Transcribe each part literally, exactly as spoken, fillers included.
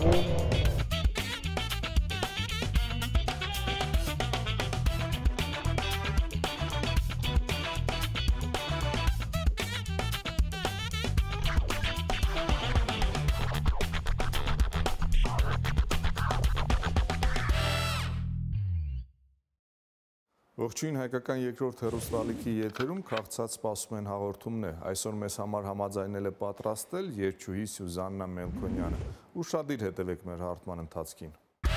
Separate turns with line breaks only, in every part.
Ողջույն, հայկական երկրորդ հեռուստալիքի եթերում քաղցած սպասում են հաղորդումն է։ Այսօր մեզ համար համաձայնել է պատրաստել երգչուհի Սյուզաննա Մելքոնյանը։ Ուշադիր հետևեք մեր հաղորդման ընթացքին։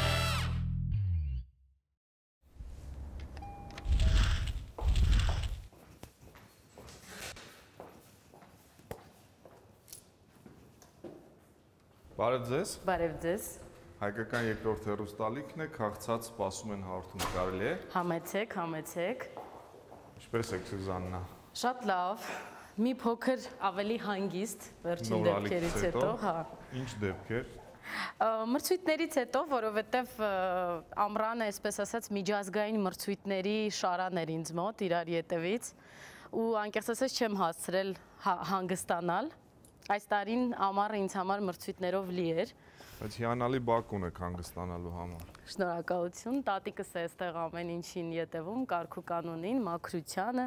Բարև ձեզ։
Բարև ձեզ։
Հայկական երկրորդ հեռուստալիքն է, քաղցած սպասում են հաղորդում կարելի է։
Համեցեք, համեցեք։
Ինչպե՞ս եք Սյուզաննա։
Շատ լավ։ Մի փոքր ավելի հանգիստ վերջին դեպքերից հետո, հա։
Ինչ դեպքեր։
Մրցույթներից հետո, որովհետև ամռանը, այսպես ասած, միջազգային մրցույթների շարան էր ինձ մոտ իրար ետևից ու անկեղծ ասած չեմ հասցրել հանգստանալ։ Այս տարին ամառը ինձ համար մրցույթներով լի էր։
Բայց հիանալի բակ ունեք հանգստանալու համար։
Շնորհակալություն, տատիկս է այստեղ ամեն ինչին ետևում, կարգ ու կանոնին, մաքրությանը։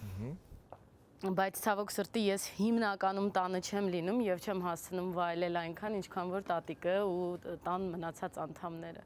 Բայց ցավոք սրտի ես հիմնականում տանը չեմ լինում եւ չեմ հասցնում վայելել այնքան, ինչքան որ տատիկը ու տան մնացած անդամները։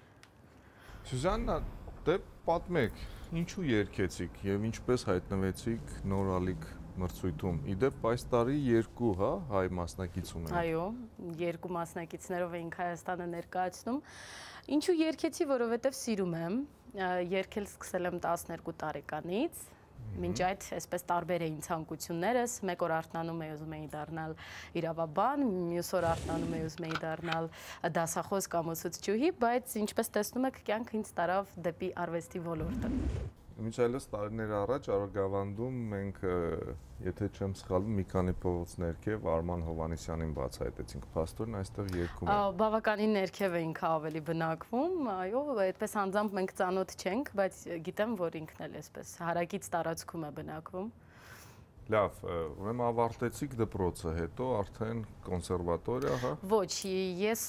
Սյուզաննա, դե պատմեք, ինչու երգեցիք եւ ինչպես հայտնվեցիք Նոր ալիք մրցույթում։ Իդեպ այս տարի երկու, հա, հայ մասնակից ունենք։
Այո, երկու մասնակիցներով էինք Հայաստանը ներկայացնում։ Ինչու երգեցի, որովհետև սիրում եմ, երգել սկսել եմ տասներկու տարեկանից, մինչ այդ այսպես տարբեր էին ցանկություններս, մեկ օր արթնանում էի ուզում էի դառնալ իրավաբան, մյուս օր արթնանում էի ուզում էի դառնալ դասախոս կամ ուսուցչուհի, բայց ինչպես տեսնում եք, կյանքը ինձ տարավ դեպի արվեստի ոլորտը։
Մինչ այլս տարիներ առաջ Արագավանդում մենք, եթե չեմ սխալվում, մի քանի փողոց ներքև Արման Հովհաննիսյանին բացահայտեցինք, փաստորեն այստեղ երգում է։
Բավականին ներքև էինք ավելի բնակվում, այո, այդպես անձամբ մենք ծանոթ չենք, բայց գիտեմ, որ ինքն էլ էսպես հարակից տարածքում է բնակվում։
Լավ, ուրեմն ավարտեցիք դպրոցը, հետո արդեն կոնսերվատորիա, հա։
Ոչ, ես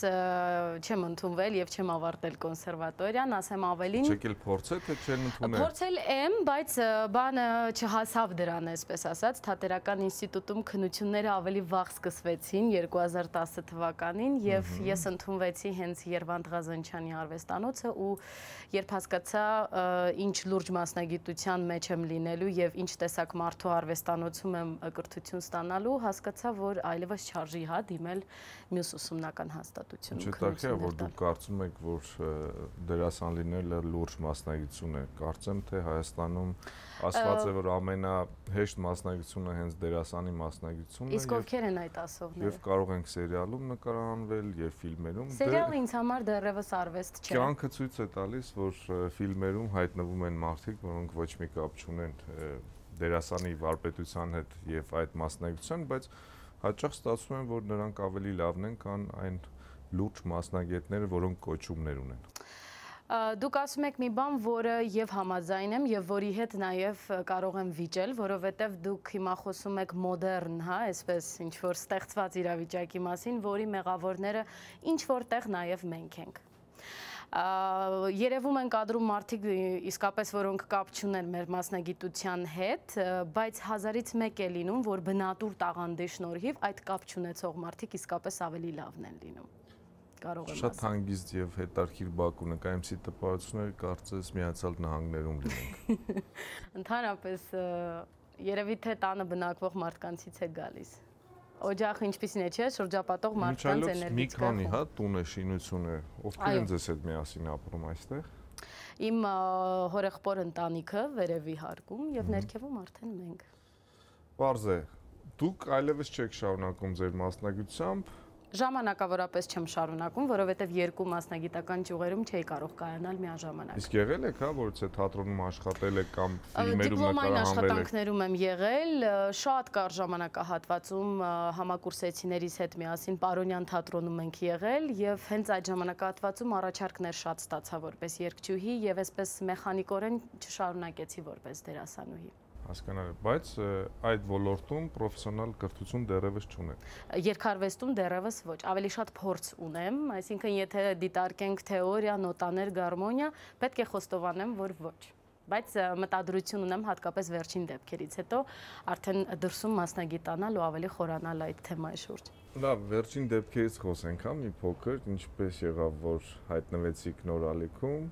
չեմ ընդունվել եւ չեմ ավարտել կոնսերվատորիան, ասեմ ավելին։
Չեք էլ փորձել, թե չեն ընդունել։
Փորձել եմ, բայց բանը չհասավ դրան, այսպես ասած, Թատերական ինստիտուտում քննությունները ավելի վաղ սկսվեցին երկու հազար տասը թվականին եւ ես ընդունվեցի հենց Երվանդ Ղազանչյանի արվեստանոցը ու երբ հասկացա ինչ լուրջ մասնագիտության մեջ եմ լինելու եւ ինչ տեսակ մարդու արվեստանոցում եմ կրթություն ստանալու, հասկացա, որ այլևս չարժի հա դիմել մյուս ուսումնական հաստատությունում։
Չէ՞ որ դուք կարծում եք, որ դերասան լինելը լուրջ մասնագիտություն է։ Կարծեմ, թե Հայաստանում ասված է, որ ամենահեշտ մասնագիտությունը հենց դերասանի մասնագիտությունն է։
Իսկ ովքեր են այդ ասողները։
Եվ կարող ենք սերիալում նկարահանվել եւ ֆիլմերում։
Սերիալը ինձ համար դեռևս արվեստ չէ։
Կյանքը ցույց է տալիս, որ ֆիլմերում հայտնվում են մարդիկ, որոնք ոչ մի կապ չունեն դերասանի վարպետության հետ եւ այդ մասնագիտության, բայց հաճախ ստացվում է, որ նրանք ավելի լավն են, քան այն լուրջ մասնագետները, որոնք կոչումներ ունեն։
Դուք ասում եք մի բան, որը եւ համաձայն եմ եւ որի հետ նաեւ կարող եմ վիճել, որովհետեւ դուք հիմա խոսում եք մոդեռն, հա, այսպես ինչ որ ստեղծված իրավիճակի մասին, որի մեղավորները ինչ որտեղ նաեւ մենք ենք։ Երևում են կադրում մարդիկ իսկապես, որոնք կապ չունեն մեր մասնագիտության հետ, բայց հազարից մեկ է լինում, որ բնատուր տաղանդի շնորհիվ այդ կապ չունեցող մարդիկ իսկապես ավելի լավն են լինում։
Շատ հանգիստ եւ հետարքիր բակ ունենք, այնպիսի տպավորություններ կարծես Միացյալ Նահանգներում լինենք։
Ընդհանրապես երևի թե տանը բնակվող մարդկանցից է գալիս։ Օջախը ինչպիսին է, չէ՞, շրջապատող մարդկանց էներգետիկա։
Մի քանի հա տուն է, շինություն է, ովքեր են ձեզ հետ միասին ապրում այստեղ։
Իմ հորեղբոր ընտանիքը վերևի հարկում եւ ներքևում արդեն մենք։
Պարզ է, դուք այլևս չեք շարունակում ձեր մասնագիտությամբ։
Ժամանակավորապես չեմ շարունակում, որովհետև երկու մասնագիտական ճյուղերում չէի կարող կայանալ միաժամանակ։
Իսկ եղել եք, հա, որ թե թատրոնում աշխատել եք կամ ֆիլմերում
դիպլոմային
նկարահանվել եք։
աշխատանքներում եմ եղել, շատ կար ժամանակահատվածում համակուրսեցիներիս հետ միասին Պարոնյան թատրոնում ենք եղել եւ հենց այդ ժամանակահատվածում առաջարկներ շատ ստացա որպես երգչուհի եւ այսպես մեխանիկորեն չշարունակեցի որպես դերասանուհի։
Հասկանալի, բայց այդ ոլորտում պրոֆեսիոնալ կրթություն դեռևս չունեմ։
Երկարվեստում դեռևս ոչ, ավելի շատ փորձ ունեմ, այսինքն եթե դիտարկենք թեորիա, նոտաներ, գարմոնիա, պետք է խոստովանեմ, որ ոչ։ Բայց մտադրություն ունեմ հատկապես վերջին դեպքերից հետո արդեն դրսում մասնագիտանալ ու ավելի խորանալ այդ թեմայի շուրջ։
Լավ, վերջին դեպքերից խոսենք, հա, մի փոքր, ինչպես եղավ, որ հայտնվեցիք Նոր ալիքում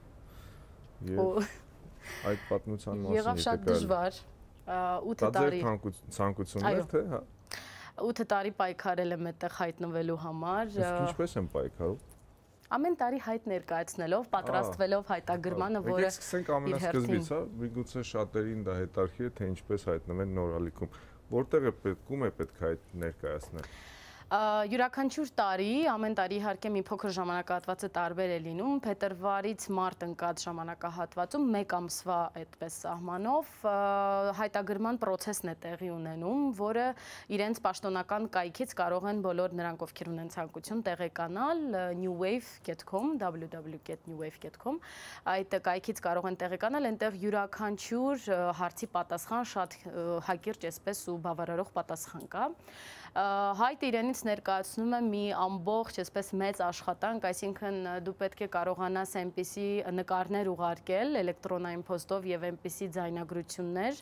եւ այդ պատմության մասին
եղավ շատ դժվար, ութ տարի։
Դա ցանկություններ թե, հա։
ութ տարի պայքարել եմ այդտեղ հայտնվելու համար։
Իսկ ինչպես եմ պայքարում։
Ամեն տարի հայտ ներկայացնելով, պատրաստվելով հայտագրմանը, որը
Եկեք սկսենք ամենասկզբից, հա, միգուցե շատերին դա հետաքրքիր է, թե ինչպես հայտնվել Նոր ալիքում։ Որտեղ է պետք, ում է պետք հայտ ներկայացնել։
Յուրաքանչյուր տարի, ամեն տարի իհարկե մի փոքր ժամանակահատվածը տարբեր է լինում, փետրվարից մարտ ընկած ժամանակահատվածում մեկ ամսվա այդպես սահմանով հայտագրման process-ն է տեղի ունենում, որը իրենց պաշտոնական կայքից կարող են բոլոր նրանք, ովքեր ունեն ցանկություն տեղեկանալ new wave dot com w w w dot new wave dot com այդ կայքից կարող են տեղեկանալ, այնտեղ յուրաքանչյուր հարցի պատասխան շատ հակիրճ էսպես ու բավարարող պատասխան կա։ Հայտը իրենից ներկայացնում է մի ամբողջ, այսպես մեծ աշխատանք, այսինքն դու պետք է կարողանաս այնպիսի նկարներ ուղարկել էլեկտրոնային փոստով եւ այնպիսի ձայնագրություններ,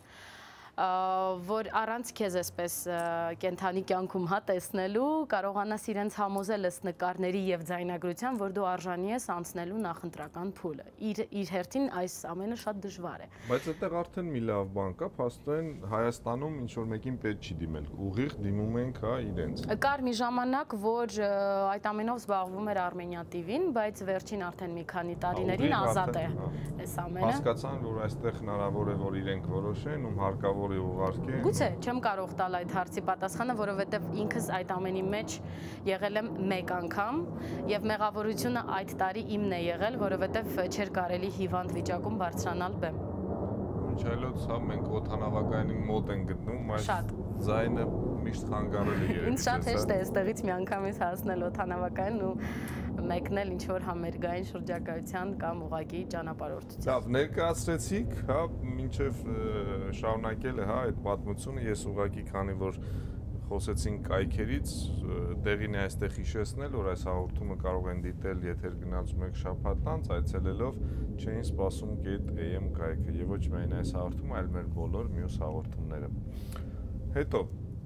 որ առանց քեզ այսպես կենթանի կյանքում հա տեսնելու կարողանաս իրենց համոզել ըստ նկարների եւ ձայնագրության, որ դու արժանի ես անցնելու նախընտրական փուլը։ Իր իր հերթին այս ամենը շատ դժվար է։
Բայց այդտեղ արդեն մի լավ բան կա, փաստորեն Հայաստանում ինչ որ մեկին պետք չի դիմել, ուղիղ դիմում ենք հա իրենց։
Կար մի ժամանակ, որ այդ ամենով զբաղվում էր Armenia T V-ն, բայց վերջին արդեն մի քանի տարիներին ազատ է այս ամենը։
Հասկացան, որ այստեղ հնարավոր է որ իրենք որոշեն, ում հարկավոր
Գուցե չեմ կարող տալ այդ հարցի պատասխանը, որովհետև ինքս այդ ամենի մեջ եղել եմ մեկ անգամ եւ մեղավորությունը այդ տարի իմն է եղել, որովհետև չէր կարելի հիվանդ վիճակում բարձրանալ բեմ։
Ինչ այլոց, հա, մենք օդանավակայանի մոտ ենք գտնում, այս ձայնը միշտ խանգարել է։
Ինձ շատ հեշտ է այստեղից միանգամից հասնել օդանավակայան ու մեկնել ինչ որ համերգային շրջակայության կամ ուղղակի ճանապարհորդության։
Լավ, ներկայացրեցիք, հա, մինչև շարունակել է, հա, այդ պատմությունը, ես ուղղակի քանի որ խոսեցինք կայքերից, դեղին է այստեղ հիշեցնել, որ այս հաղորդումը կարող են դիտել, եթե գնացում եք շաբաթ անց, այցելելով չէին սպասում .am կայքը, եւ ոչ միայն այս հաղորդումը, այլ մեր բոլոր մյուս հաղորդումները։ Հետո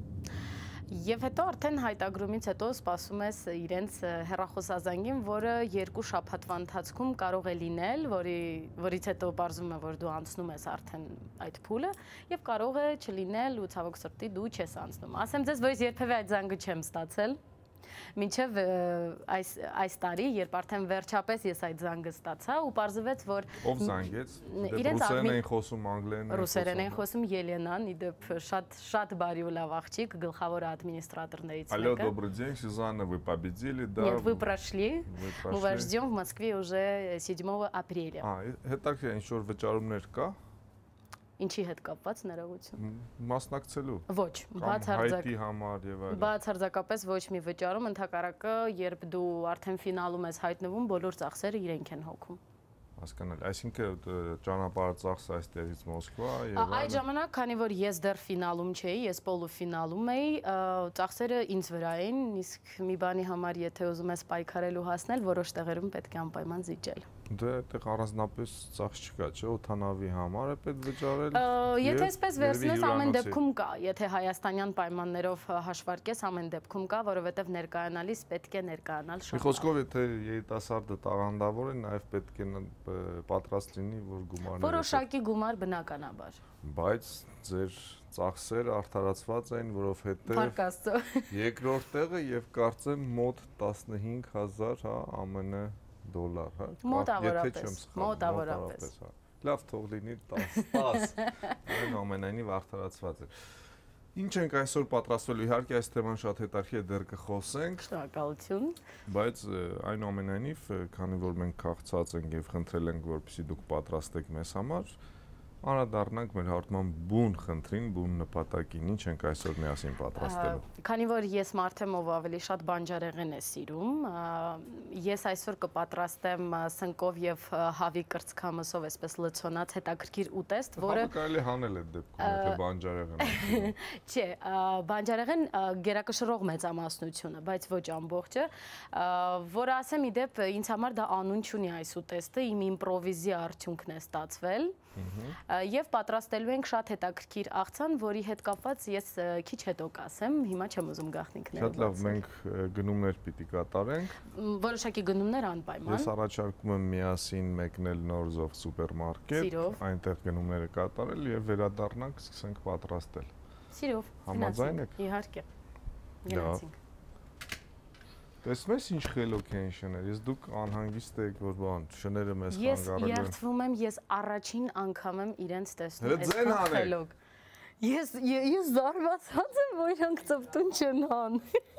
Եվ հետո արդեն հայտագրումից հետո սպասում ես իրենց հեռախոսազանգին, որը երկու շաբաթվա ընթացքում կարող է լինել, որի, որից հետո պարզվում է, որ դու անցնում ես արդեն այդ փուլը, եւ կարող է չլինել ու ցավոք սրտի դու չես անցնում։ Ասեմ ձեզ, որ ես երբևէ այդ զանգը չեմ ստացել։ Մինչև այս այս տարի, երբ արդեն վերջապես ես այդ զանգը ստացա ու պարզվեց, որ
ով զանգեց, ռուսերեն էին խոսում, անգլերեն էին
ռուսերեն էին խոսում Ելենան, իդեպ շատ շատ բարի ու լավ աղջիկ, գլխավոր ադմինիստրատորներից
մեկը։ Алло, добрый день, Сюзанна, вы победили, да?
Нет, вы прошли. Мы вас ждем в Москве уже седьмого апреля.
А, հետաքրքիր ինչ որ վճարումներ կա։
Ինչի հետ կապված ներողություն։
Մասնակցելու։
Ոչ, բացարձակ։
Հայտի համար եւ այլն։
Բացարձակապես ոչ մի վճարում, ընդհակառակը, երբ դու արդեն ֆինալում ես հայտնվում, բոլոր ծախսերը իրենք են հոգում։
Հասկանալի, այսինքն ճանապարհ ծախսը այստեղից Մոսկվա եւ այլն։
Այդ ժամանակ, քանի որ ես դեռ ֆինալում չէի, ես պոլուֆինալում էի, ծախսերը ինձ վրա էին, իսկ մի բանի համար, եթե ուզում ես պայքարել ու հասնել, որոշ տեղերում պետք է անպայման զիջել։
Դե այդտեղ առանձնապես ծախս չկա, չէ՞, օդանավի համար է պետք վճարել։
Եթե այսպես վերցնես, ամեն դեպքում կա, եթե հայաստանյան պայմաններով հաշվարկես, ամեն դեպքում կա, որովհետև ներկայանալիս պետք է ներկայանալ շատ։
Մի խոսքով, եթե երիտասարդը տաղանդավոր է, նաև պետք է պատրաստ լինի, որ գումարները
որոշակի գումար բնականաբար։ Բայց
ձեր ծախսերը արդարացված են, որովհետև
Փառք Աստծո։
Երկրորդ տեղը եւ կարծեմ մոտ տասնհինգ հազար, հա, ԱՄՆ դոլար, հա։
Մոտավորապես, մոտավորապես։
Լավ, թող լինի տասը, այն ամենայնիվ արդարացված է։ Ինչ ենք այսօր պատրաստվելու, իհարկե այս թեման շատ հետաքրքիր է, դեռ կխոսենք։
Շնորհակալություն։
Բայց այնուամենայնիվ, քանի որ մենք քաղցած ենք եւ խնդրել ենք, որպեսզի դուք պատրաստեք մեզ համար, Անդրադառնանք մեր հաղորդման բուն խնդրին, բուն նպատակին, ինչ ենք այսօր միասին պատրաստելու։
Քանի որ ես մարդ եմ, ով ավելի շատ բանջարեղեն է սիրում, ես այսօր կպատրաստեմ սնկով եւ հավի կրծքամսով, այսպես լցոնած հետաքրքիր ուտեստ, որը
կարելի հանել այդ դեպքում, եթե բանջարեղեն։
Չէ, բանջարեղեն գերակշռող մեծամասնությունը, բայց ոչ ամբողջը, որը ասեմ ի դեպ ինձ համար դա անուն չունի այս ուտեստը, իմ իմպրովիզի արդյունքն է ստացվել։ Եվ պատրաստելու ենք շատ հետաքրքիր աղցան, որի հետ կապված ես քիչ հետո կասեմ, հիմա չեմ ուզում գաղտնիքները։
Շատ լավ, մենք գնումներ պիտի կատարենք։
Որոշակի գնումներ անպայման։
Ես առաջարկում եմ միասին մեկնել Նորզով սուպերմարկետ, այնտեղ գնումները կատարել եւ վերադառնանք, սկսենք պատրաստել։
Սիրով։
Համաձայն եք։
Իհարկե։ Գնացինք։
Տեսնում ես ինչ խելոք են շներ, ես դուք անհանգիստ եք, որ բան, շները մեզ խանգարել են։
Ես երդվում եմ, ես առաջին անգամ եմ իրենց տեսնում
այսքան
խելոք։ Ես ես զարմացած եմ, որ իրանք ծպտուն չեն ան։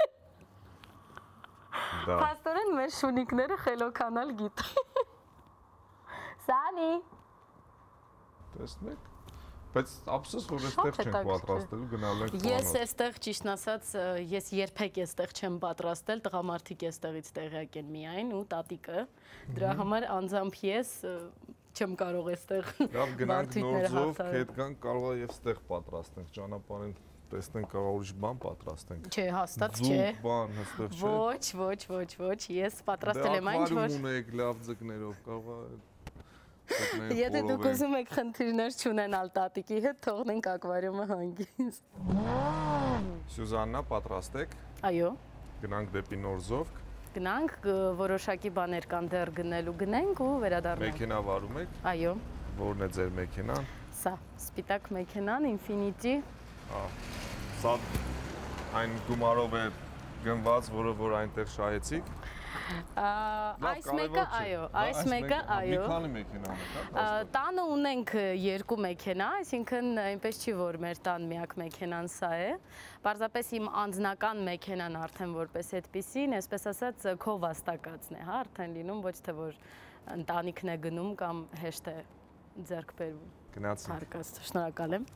Փաստորեն մեր շունիկները խելոքանալ գիտեն։ Սանի։
Տեսնում եք։ Բայց ափսոս որ այստեղ չենք պատրաստելու, գնալու ենք տոնով։
Ես այստեղ ճիշտն ասած, ես երբեք այստեղ չեմ պատրաստել, տղամարդիկ այստեղից տեղյակ են միայն ու տատիկը։ Դրա համար անձամբ ես չեմ կարող այստեղ։
Լավ, գնանք Նորձով, հետ գանք, կարող է եւ այստեղ պատրաստենք, ճանապարհին տեսնենք կարող ուրիշ բան պատրաստենք։
Չէ, հաստատ չէ։
Բան հստակ չէ։
Ոչ, ոչ, ոչ, ոչ, ես պատրաստել եմ այն, որ
ունեք լավ ձկներով, կարող է
Եթե դուք ուզում եք խնդիրներ չունենալ տատիկի հետ, թողնենք ակվարիումը հանգիստ։
Սյուզաննա, պատրաստ եք։
Այո։
Գնանք դեպի Նորզովք։
Գնանք, որոշակի բաներ կան դեռ գնելու, գնենք ու վերադառնանք։
Մեքենա վարում եք։
Այո։
Որն է ձեր մեքենան։
Սա, սպիտակ մեքենան, Infiniti։
Սա այն գումարով է գնված, որը որ այնտեղ շահեցիք։
Այս մեկը այո, այս մեկը այո։
Մի քանի մեքենա ունեք։
Տանը ունենք երկու մեքենա, այսինքն այնպես չի որ մեր տան միակ մեքենան սա է։ Պարզապես իմ անձնական մեքենան արդեն որպես այդպեսին, այսպես ասած քո վաստակածն է, հա, արդեն լինում, ոչ թե որ ընտանիքն է գնում կամ հեշտ է ձեռք բերվում։
Գնացինք։
Հարկած, շնորհակալ եմ։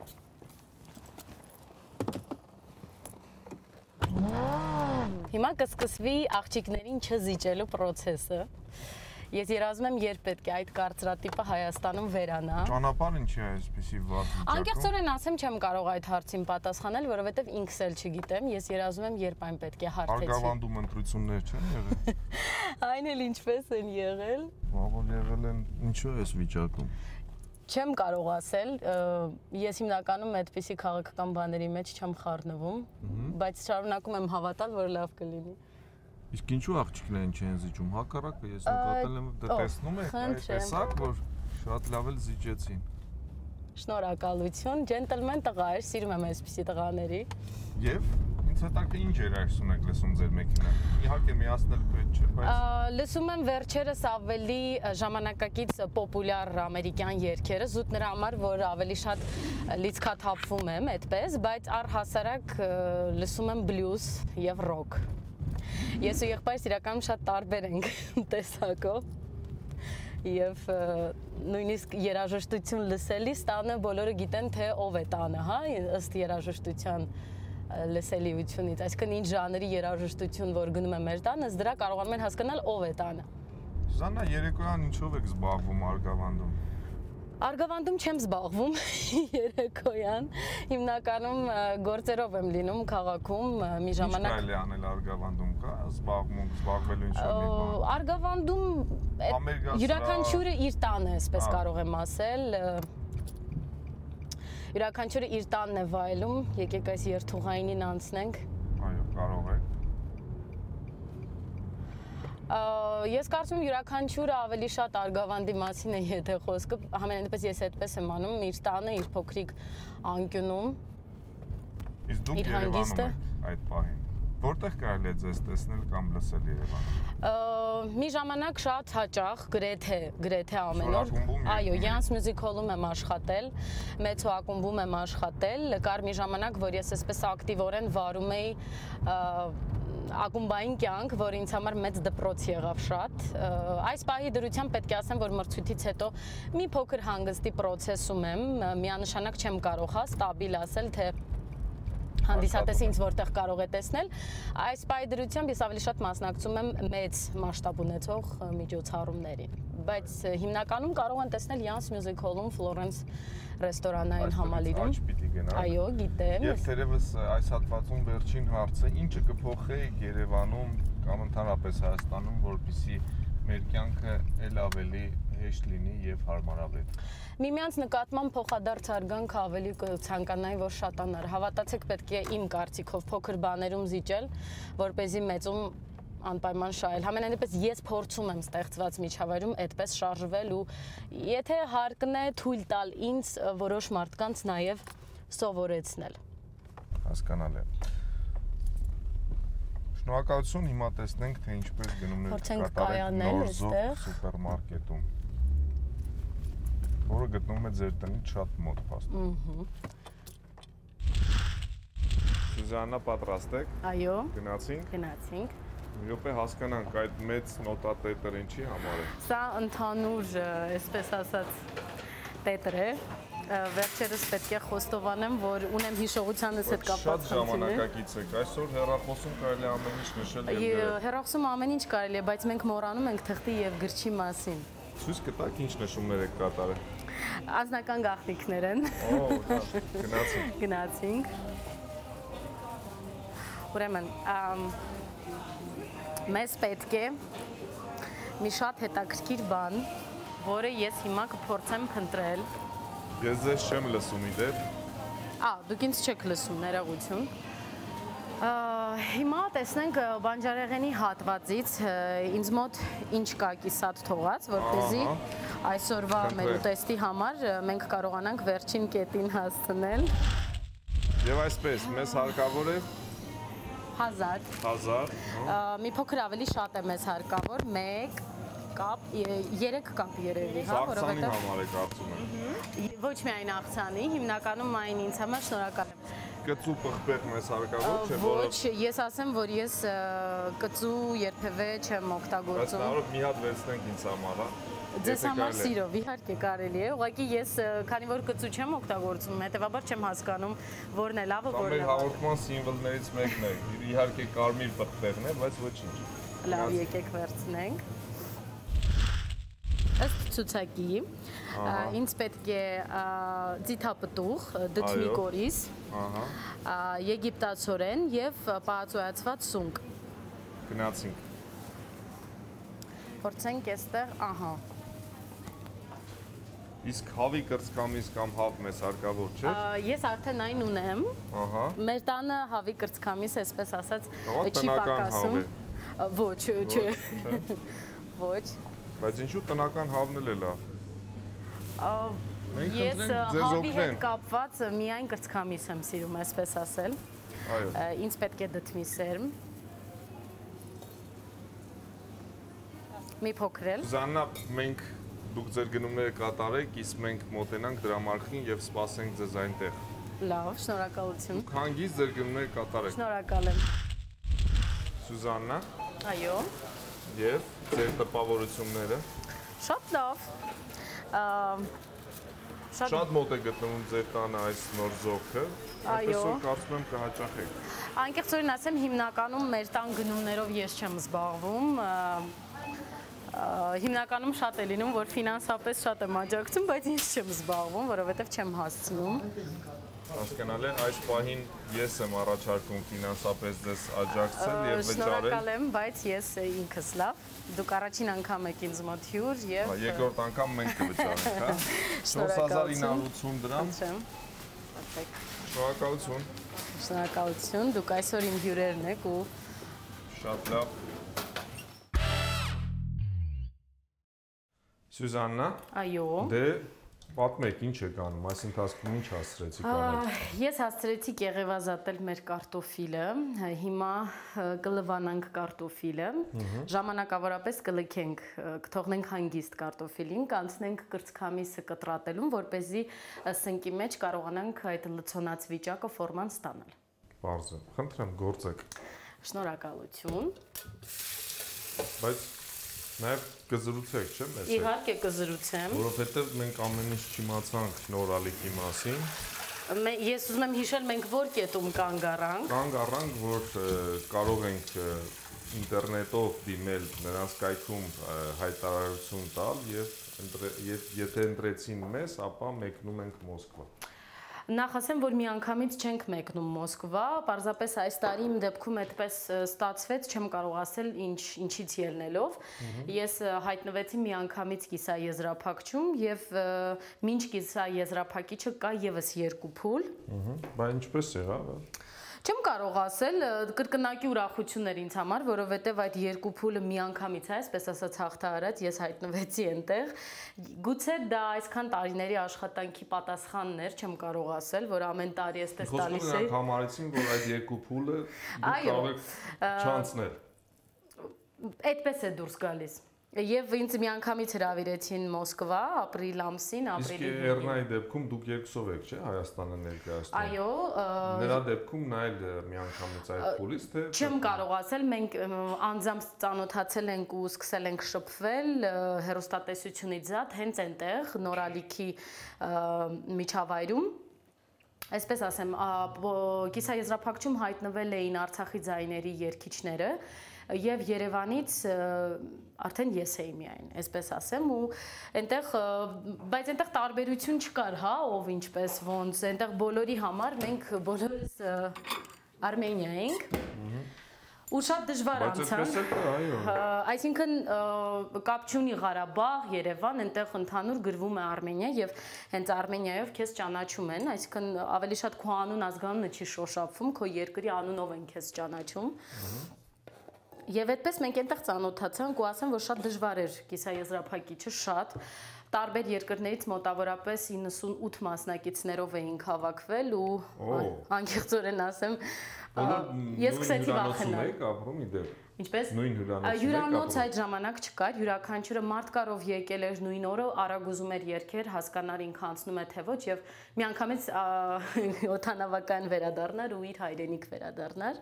Հիմա կսկսվի աղջիկներին չզիջելու process-ը։ Ես երազում եմ երբ պետք է այդ կարծրատիպը Հայաստանում վերանա։
Ճանապարհ ինչի է այսպեսի վատ վիճակում։
Անկեղծորեն ասեմ, չեմ կարող այդ հարցին պատասխանել, որովհետև ինքս էլ չգիտեմ, ես երազում եմ երբ այն պետք է հարթեցվի։
Արգավանդում ընտրություններ չեն եղել։
Այն էլ ինչպես են եղել։
Բավական եղել են, ինչու է այս վիճակում։
Չեմ կարող ասել, ես հիմնականում այդպիսի քաղաքական բաների մեջ չեմ խառնվում, բայց շարունակում եմ հավատալ, որ լավ կլինի։
Իսկ ինչու աղջիկներին չեն զիջում, հակառակը ես նկատել եմ, դա տեսնում եք, այս տեսակ, որ շատ լավ էլ զիջեցին։
Շնորհակալություն, ջենտլմեն տղա էր, սիրում եմ այսպիսի տղաների։
Եվ ինձ հետաքրքիր ինչ երաժշտություն եք լսում ձեր մեքենան։ Իհարկե միացնել պետք չէ, բայց
լսում եմ վերջերս ավելի ժամանակակից պոպուլյար ամերիկյան երգերը, զուտ նրա համար, որ ավելի շատ լիցքաթափվում եմ այդպես, բայց առհասարակ լսում եմ բլյուզ եւ ռոք։ Ես ու եղբայրս իրականում շատ տարբեր ենք տեսակով եւ նույնիսկ երաժշտություն լսելիս տանը բոլորը գիտեն թե ով է տանը, հա, ըստ երաժշտության լսելիությունից, այսինքն ինչ ժանրի երաժշտություն որ գնում է մեր տանը, ըստ դրա կարողանում են հասկանալ ով է տանը։
Սուզաննա, երեկոյան ինչով եք զբաղվում Արգավանդում։
Արգավանդում չեմ զբաղվում երեկոյան, հիմնականում գործերով եմ լինում քաղաքում, մի ժամանակ։
Ինչ կարելի անել Արգավանդում կա, զբաղվում, զբաղվելու ինչ-որ մի բան։
Արգավանդում յուրաքանչյուրը իր տանը է, այսպես կարող եմ ասել։ Յուրաքանչյուրը իր տանն է վայելում, եկեք այս երթուղայինին անցնենք։
Այո, կարող եք։
Ես կարծում եմ յուրաքանչյուրը ավելի շատ Արգավանդի մասին է եթե խոսքը, համենայնդեպս ես այդպես եմ անում, իր տանը, իր փոքրիկ անկյունում։
Իսկ դուք Երևանում եք այդ պահին։ Որտեղ կարելի է ձեզ տեսնել կամ լսել Երևանում։
Մի ժամանակ շատ հաճախ, գրեթե, գրեթե ամեն օր։ Այո, Յանս Music Hall-ում եմ աշխատել, Մեծո ակումբում եմ աշխատել, կար մի ժամանակ, որ ես այսպես ակտիվորեն վարում էի ակումբային կյանք, որ ինձ համար մեծ դպրոց եղավ շատ։ Այս պահի դրությամբ պետք է ասեմ, որ մրցույթից հետո մի փոքր հանգստի process-ում եմ, միանշանակ չեմ կարող հա ստաբիլ ասել, թե հանդիսատեսը ինձ որտեղ կարող է տեսնել։ Այս պահի դրությամբ ես ավելի շատ մասնակցում եմ մեծ մասշտաբ ունեցող միջոցառումներին, բայց հիմնականում կարող են տեսնել Յանս Music Hall-ում, Florence ռեստորանային համալիրում։ Այո, գիտեմ։
Եվ թերևս այս հատվածում վերջին հարցը, ինչը կփոխեիք Երևանում կամ ընդհանրապես Հայաստանում, որպեսզի մեր կյանքը ել ավելի հեշտ լինի եւ հարմարավետ։
Միմյանց նկատմամբ փոխադարձ արգանք ավելի կցանկանայի, որ շատանար։ Հավատացեք, պետք է իմ կարծիքով փոքր բաներում զիջել, որպեսզի մեծում անպայման շահել։ Համենայնդեպս ես փորձում եմ ստեղծված միջավայրում այդպես շարժվել ու եթե հարկն է թույլ տալ ինձ որոշ մարդկանց նաև սովորեցնել։
Հասկանալի է։ Շնորհակալություն, հիմա տեսնենք, թե ինչպես գնումներ կատարեք Նորզով սուպերմարկետում, որը գտնվում է ձեր տնից շատ մոտ փաստորեն։ Սյուզաննա, պատրաստ եք։
Այո։
Գնացինք։
Գնացինք։
Մի րոպե հասկանանք այդ մեծ նոտատետրը ինչի համար է։
Սա ընդհանուր, այսպես ասած, տետր է։ Վերջերս պետք է խոստովանեմ, որ ունեմ հիշողությանս հետ կապված
խնդիրներ։ Շատ ժամանակակից եք։ Այսօր հեռախոսում կարելի ամեն ինչ նշել եւ գրել։
Հեռախոսում ամեն ինչ կարելի է, բայց մենք մոռանում ենք թղթի եւ գրչի մասին։
Ցույց կտաք ինչ նշումներ եք կատարել։
Անձնական գաղտնիքներ են։
Օ, գնացինք։
Գնացինք։ Ուրեմն, մեզ պետք է մի շատ հետաքրքիր բան, որը ես հիմա կփորձեմ փնտրել։
Ես ձեզ չեմ լսում իդեպ։
Ա, դուք ինձ չեք լսում, ներողություն։ Հիմա տեսնենք բանջարեղենի հատվածից ինձ մոտ ինչ կա կիսատ թողած, որպեսզի այսօրվա մեր ուտեստի համար մենք կարողանանք վերջին կետին հասցնել։
Եվ այսպես, մեզ հարկավոր է
հազար։
Հազար։
Մի փոքր ավելի շատ է մեզ հարկավոր, մեկ կապ, երեք կապ երևի, հա,
որովհետև աղցանի համար է կարծում եմ։
Ոչ միայն աղցանի, հիմնականում այն ինձ համար շնորհակալ եմ։
Կծու պղպեղ մեզ հարկավոր չէ,
որը Ոչ, ես ասեմ, որ ես կծու երբևէ չեմ օգտագործում։
Բայց նարոք մի հատ վերցնենք ինձ համար, հա։
Ձեզ համար սիրով, իհարկե կարելի է, ուղղակի ես քանի որ կծու չեմ օգտագործում, հետևաբար չեմ հասկանում որն է լավը, որն է
Մեր հաղորդման սիմվոլներից մեկն է, իհարկե կարմիր պղպեղն է, բայց ոչինչ։
Լավ, եկեք վերցնենք։ Ըստ ցուցակի, ինձ պետք է ձիթապտուղ, դդմի կորիզ, եգիպտացորեն եւ պահածոյացված սունկ։
Գնացինք։
Փորձենք այստեղ, ահա։
Իսկ հավի կրծքամիս կամ հավ մեզ հարկավոր չէ։
Ես արդեն այն ունեմ։
Ահա։
Մեր տանը հավի կրծքամիս, այսպես ասած,
չի
պակասում։ Ոչ, չէ։ Ոչ։
Բայց ինչու տնական հավն էլ է լավ։
Ես հավի հետ կապված միայն կրծքամիս եմ սիրում, այսպես ասել։
Այո։
Ինձ պետք է դդմի սերմ։ Մի փոքրել։
Սուզաննա, մենք դուք ձեր գնումները կատարեք, իսկ մենք մոտենանք դրամարկղին եւ սպասենք ձեզ այնտեղ։
Լավ, շնորհակալություն։
Դուք հանգիստ ձեր գնումները կատարեք։
Շնորհակալ եմ։
Սուզաննա։
Այո։
Եվ ձեր տպավորությունները։
Շատ լավ։
Շատ մոտ է գտնվում ձեր տանը այս նոր զոհքը։ Այո։ Այսօր կարծում եմ կհաճախեք։
Անկեղծորեն ասեմ, հիմնականում մեր տան գնումներով ես չեմ զբաղվում։ Հիմնականում շատ է լինում, որ ֆինանսապես շատ եմ աջակցում, բայց ես չեմ զբաղվում, որովհետև չեմ հասցնում։
Հասկանալի է, այս պահին ես եմ առաջարկում ֆինանսապես ձեզ աջակցել եւ վճարել։
Շնորհակալ եմ, բայց ես ինքս լավ։ Դուք առաջին անգամ եք ինձ մոտ հյուր եւ
երկրորդ անգամ մենք կվճարենք, հա։ չորս հազար ինը հարյուր ութսուն դրամ։ Շնորհակալություն։
Շնորհակալություն, դուք այսօր իմ հյուրերն եք ու
շատ լավ։ Սյուզաննա։
Այո։
Դե Պատմեք, ինչ եք անում, այս ընթացքում ինչ հասցրեցիք անել։
Ես հասցրեցի գեղևազատել մեր կարտոֆիլը, հիմա կլվանանք կարտոֆիլը, ժամանակավորապես կլքենք, կթողնենք հանգիստ կարտոֆիլին, կանցնենք կրծքամիսը կտրատելուն, որպեսզի սնկի մեջ կարողանանք այդ լցոնած վիճակը ֆորման ստանալ։
Պարզ է, խնդրեմ գործեք։
Շնորհակալություն։
Բայց նաև կզրուցեք, չէ՞, մեզ հետ։
Իհարկե կզրուցեմ։
Որովհետև մենք ամեն ինչ չիմացանք նոր ալիքի մասին։
Ես ուզում եմ հիշել, մենք որ կետում կանգ առանք։
Կանգ առանք, որ կարող ենք ինտերնետով դիմել նրանց կայքում հայտարարություն տալ եւ եթե ընտրեցին մեզ, ապա մեկնում ենք Մոսկվա։
Նախ ասեմ, որ միանգամից չենք մեկնում Մոսկվա, պարզապես այս տարի իմ դեպքում այդպես ստացվեց, չեմ կարող ասել ինչ ինչից ելնելով։ Ես հայտնվեցի միանգամից կիսաեզրափակչում եւ մինչ կիսաեզրափակիչը կա եւս երկու փուլ։
Բա ինչպես եղավ։
Չեմ կարող ասել, կրկնակի ուրախություն էր ինձ համար, որովհետև այդ երկու փուլը միանգամից է, այսպես ասած հաղթահարած, ես հայտնվեցի այնտեղ։ Գուցե դա այսքան տարիների աշխատանքի պատասխանն էր, չեմ կարող ասել, որ ամեն տարի էսպես տալիս է։
Խոսքը համարեցին, որ այդ երկու փուլը դուք կարող եք չանցնել։
Այդպես է դուրս գալիս։ Եվ ինձ միանգամից հրավիրեցին Մոսկվա, ապրիլ ամսին, ապրիլի
Իսկ Էռնայի դեպքում դուք երկուսով եք, չէ՞, Հայաստանը ներկայացնում։
Այո,
նրա դեպքում նա էլ միանգամից այդ փուլից թե
Չեմ կարող ասել, մենք անձամբ ծանոթացել ենք ու սկսել ենք շփվել հեռուստատեսությունից զատ հենց այնտեղ նորալիքի միջավայրում։ Այսպես ասեմ, կիսաեզրափակչում հայտնվել էին Արցախի ձայների երգիչները եւ Երևանից արդեն ես էի միայն, այսպես ասեմ, ու այնտեղ բայց այնտեղ տարբերություն չկար, հա, ով ինչպես ոնց, այնտեղ բոլորի համար մենք բոլորս Արմենիա ենք։ Ու շատ դժվար անցան։ Այսինքն կապ չունի Ղարաբաղ, Երևան, այնտեղ ընդհանուր գրվում է Արմենիա եւ հենց Արմենիայով քեզ ճանաչում են, այսինքն ավելի շատ քո անուն ազգանունը չի շոշափվում, քո երկրի անունով են քեզ ճանաչում։ Եվ այդպես մենք այնտեղ ծանոթացանք ու ասեմ, որ շատ դժվար էր կիսաեզրափակիչը, շատ տարբեր երկրներից մոտավորապես իննսունութ մասնակիցներով էինք հավաքվել ու անկեղծորեն ասեմ, ես սկսեցի վախենալ։
Եք ապրում իդեպ։
Ինչպես։
Նույն հյուրանոցում եք։
Հյուրանոց այդ ժամանակ չկար, յուրաքանչյուրը մարդ կարով եկել էր նույն օրը, արագ ուզում էր երգեր, հասկանար ինքը անցնում է թե ոչ եւ միանգամից օթանավական վերադառնար ու իր հայրենիք վերադառնար։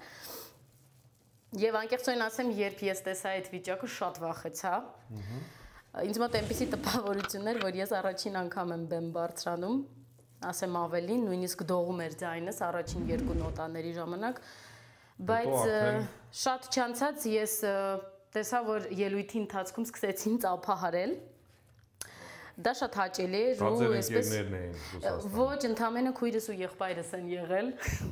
Եվ անկեղծորեն ասեմ, երբ ես տեսա այդ վիճակը, շատ վախեցա։ Ինձ մոտ այնպիսի տպավորություն էր, որ ես առաջին անգամ եմ բեմ բարձրանում, ասեմ ավելին, նույնիսկ դողում էր ձայնս առաջին երկու նոտաների ժամանակ, բայց շատ չանցած ես տեսա, որ ելույթի ընթացքում սկսեցին ծափահարել։ Դա շատ հաճելի էր ու այսպես ոչ, ընդամենը քույրս ու եղբայրս են եղել։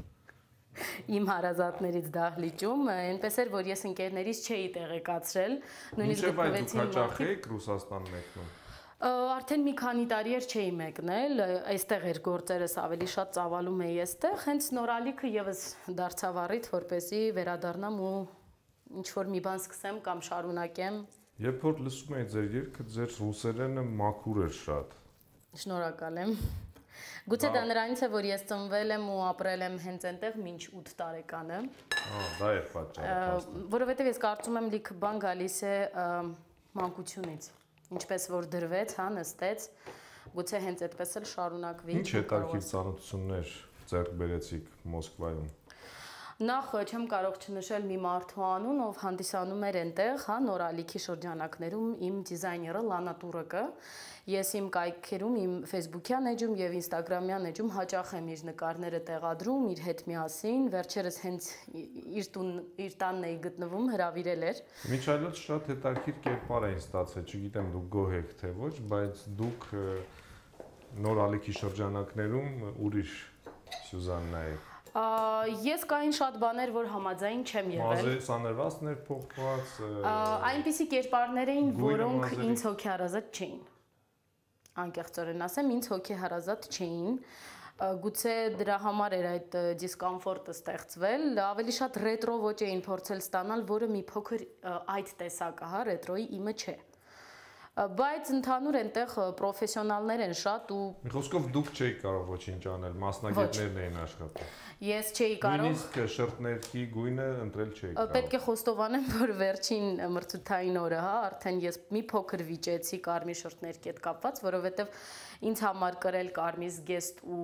Իմ հարազատներից դահլիճում, այնպես էր, որ ես ընկերներից չէի տեղեկացրել, նույնիսկ գտնվեցին
հաճախեք Ռուսաստան մեկնում։
Արդեն մի քանի տարի էր չէի մեկնել, այստեղ էր գործերս ավելի շատ ծավալում էի այստեղ, հենց նորալիքը եւս դարձավ առիթ, որպեսզի վերադառնամ ու ինչ որ մի բան սկսեմ կամ շարունակեմ։
Երբ որ լսում էի ձեր երգը, ձեր ռուսերենը մաքուր էր շատ։
Շնորհակալ եմ։ Գուցե դա նրանից է, որ ես ծնվել եմ ու ապրել եմ հենց այնտեղ մինչ ութ տարեկանը։
Ահա, դա է պատճառը։
Որովհետև ես կարծում եմ լիքը բան գալիս է մանկությունից, ինչպես որ դրվեց, հա, նստեց, գուցե հենց այդպես էլ շարունակվի։
Ինչ հետաքրքիր ծանոթություններ ձեռք բերեցիք Մոսկվայում։
Նախ չեմ կարող չնշել մի մարդու անուն, ով հանդիսանում էր այնտեղ, հա, նորալիքի շրջանակներում իմ դիզայները Լանա Տուրեկը։ Ես իմ կայքերում, իմ Facebook-յան էջում եւ Instagram-յան էջում հաճախ եմ իր նկարները տեղադրում իր հետ միասին, վերջերս հենց իր տուն, իր տանն էի գտնվում, հրավիրել էր։
Միջայլոց շատ հետաքրքիր կերպար էին ստացվել, չգիտեմ դուք գոհ եք թե ոչ, բայց դուք նորալիքի շրջանակներում ուրիշ Սյուզաննա եք։
Ես կային շատ բաներ, որ համաձայն չեմ եղել։
Մազե սաներվածներ փոխված։
Այնպիսի կերպարներ էին, որոնք ինձ հոգեհարազատ չէին։ Անկեղծորեն ասեմ, ինձ հոգեհարազատ չէին։ Գուցե դրա համար էր այդ դիսկոմֆորտը ստեղծվել, ավելի շատ ռետրո ոճ էին փորձել ստանալ, որը մի փոքր այդ տեսակը, հա, ռետրոյի իմը չէ։ Բայց ընդհանուր այնտեղ պրոֆեսիոնալներ են շատ ու
Մի խոսքով դուք չէիք կարող ոչինչ անել, մասնագետներն էին աշխատում։
Ես չէի կարող։
Նույնիսկ շրթներքի գույնը ընտրել չէի կարող։
Պետք է խոստովանեմ, որ վերջին մրցութային օրը, հա, արդեն ես մի փոքր վիճեցի կարմիր շրթներքի հետ կապված, որովհետև ինձ համար կրել կարմիր զգեստ ու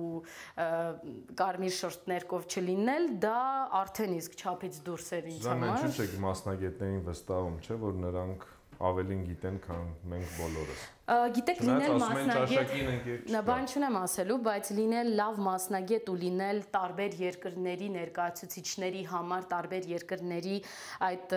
կարմիր շրթներկով չլինել, դա արդեն իսկ չափից դուրս էր ինձ համար։
Զան ինչու՞ չեք մասնագետներին վստահում, չէ՞ որ նրանք ավելին գիտեն, քան մենք բոլորս։
Գիտեք, լինել մասնագետ, բան չունեմ ասելու, բայց լինել լավ մասնագետ ու լինել տարբեր երկրների ներկայացուցիչների համար, տարբեր երկրների այդ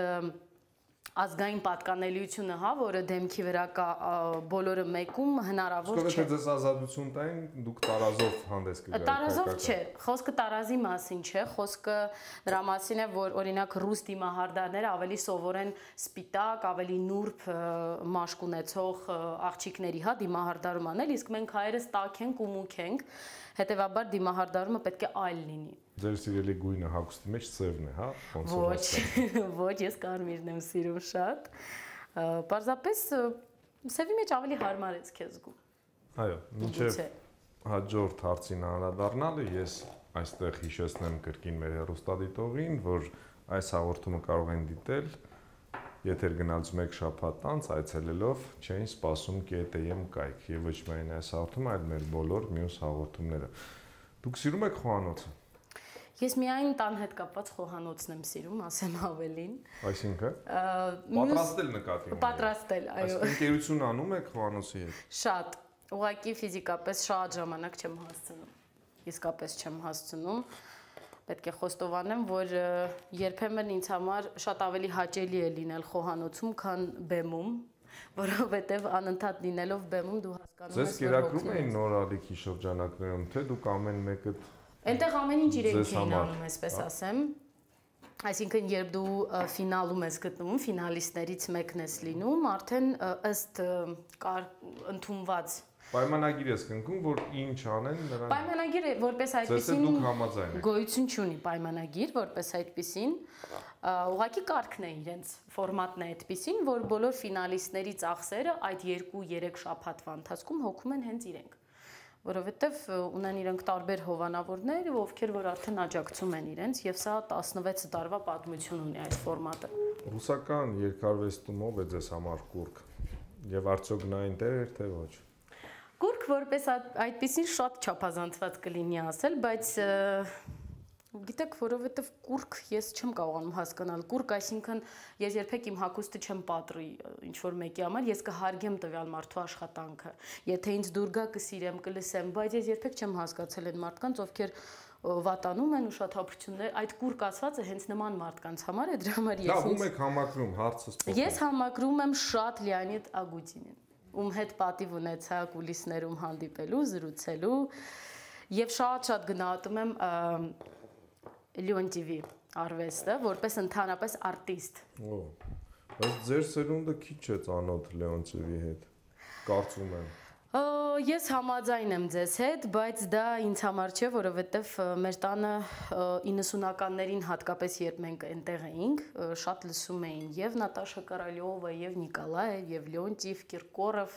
ազգային պատկանելիությունը, հա, որը դեմքի վրա կա բոլորը մեկում հնարավոր չէ։
Իսկ եթե ձեզ ազատություն տային, դուք տարազով հանդես կգայիք։
Տարազով չէ, խոսքը տարազի մասին չէ, խոսքը նրա մասին է, որ օրինակ ռուս դիմահարդարները ավելի սովոր են սպիտակ, ավելի նուրբ մաշկ ունեցող աղջիկների, հա, դիմահարդարում անել, իսկ մենք հայերս տաք ենք ու մուք ենք, հետևաբար դիմահարդարումը պետք է այլ լինի։
Ձեր սիրելի գույնը հագուստի մեջ ծևն է, հա, ոնց որ
Ոչ, ոչ, ես կարմիրն եմ սիրում շատ։ Պարզապես սևի մեջ ավելի հարմար ես քեզ զգում։
Այո, մինչև հաջորդ հարցին անդրադառնալը ես այստեղ հիշեցնեմ կրկին մեր հեռուստադիտողին, որ այս հաղորդումը կարող են դիտել եթեր գնալուց մեկ շաբաթ անց այցելելով Չէին սպասում կետ եմ կայք եւ ոչ միայն այս հաղորդումը, այլ մեր բոլոր մյուս հաղորդումները։ Դուք սիրում եք խոհանոցը։
Ես միայն տան հետ կապված խոհանոցն եմ սիրում, ասեմ ավելին։
Այսինքն պատրաստել նկատի ունեմ։
Պատրաստել, այո։
Այսինքն ընկերություն անում եք խոհանոցի հետ։
Շատ, ուղղակի ֆիզիկապես շատ ժամանակ չեմ հասցնում։ Իսկապես չեմ հասցնում։ Պետք է խոստովանեմ, որ երբեմն ինձ համար շատ ավելի հաճելի է լինել խոհանոցում, քան բեմում, որովհետև անընդհատ լինելով բեմում դու հասկանում ես,
որ կերակրում էին նոր ալիքի շրջանակներում, թե դուք ամեն մեկը
Այնտեղ ամեն ինչ իրենք էին անում, այսպես ասեմ։ Այսինքն, երբ դու ֆինալում ես գտնվում, ֆինալիստներից մեկն ես լինում, արդեն ըստ ընդունված
Պայմանագիր ես կնքում, որ ինչ անեն նրանք։
Պայմանագիրը որպես այդպեսին գոյություն չունի պայմանագիր, որպես այդպեսին, ուղղակի կարգն է իրենց, ֆորմատն է այդպեսին, որ բոլոր ֆինալիստների ծախսերը այդ երկու-երեք շաբաթվա ընթացքում հոգում են հենց իրենք, որովհետև ունեն իրենք տարբեր հովանավորներ, ովքեր որ արդեն աջակցում են իրենց, եւ սա տասնվեց տարվա պատմություն ունի այս ֆորմատը։
Ռուսական երկարվեստում ով է ձեզ համար կուրք, եւ արդյոք նա այնտեղ էր թե ոչ։
Կուրք որպես այդպեսին շատ չափազանցված կլինի ասել, բայց գիտեք, որովհետև կուրք ես չեմ կարողանում հասկանալ։ Կուրք, այսինքն ես երբեք իմ հագուստը չեմ պատռի ինչ որ մեկի համար, ես կհարգեմ տվյալ մարդու աշխատանքը։ Եթե ինձ դուր գա կսիրեմ, կլսեմ, բայց ես երբեք չեմ հասկացել այն մարդկանց, ովքեր վատանում են ու շատ հապրություններ, այդ կուրք ասվածը հենց նման մարդկանց համար է, դրա համար ես
Լավ, ում եք համակրում, հարցս փոխում։
Ես համակրում եմ շատ Լեոնիդ Ագուտինին, ում հետ պատիվ ունեցա կուլիսներում հանդիպելու, զրուցելու եւ շատ-շատ գնահատում եմ Լեոնտիվի արվեստը որպես ընդհանրապես արտիստ։
Օ, բայց ձեր սերունդը քիչ է ծանոթ Լեոնտիվի հետ, կարծում եմ։
Ես համաձայն եմ ձեզ հետ, բայց դա ինձ համար չէ, որովհետև մեր տանը իննսունականներին հատկապես երբ մենք այնտեղ էինք, շատ լսում էին եւ Նատաշա Կարալյովա, եւ Նիկոլաև, եւ Լեոնտիվ, Կիրկորով,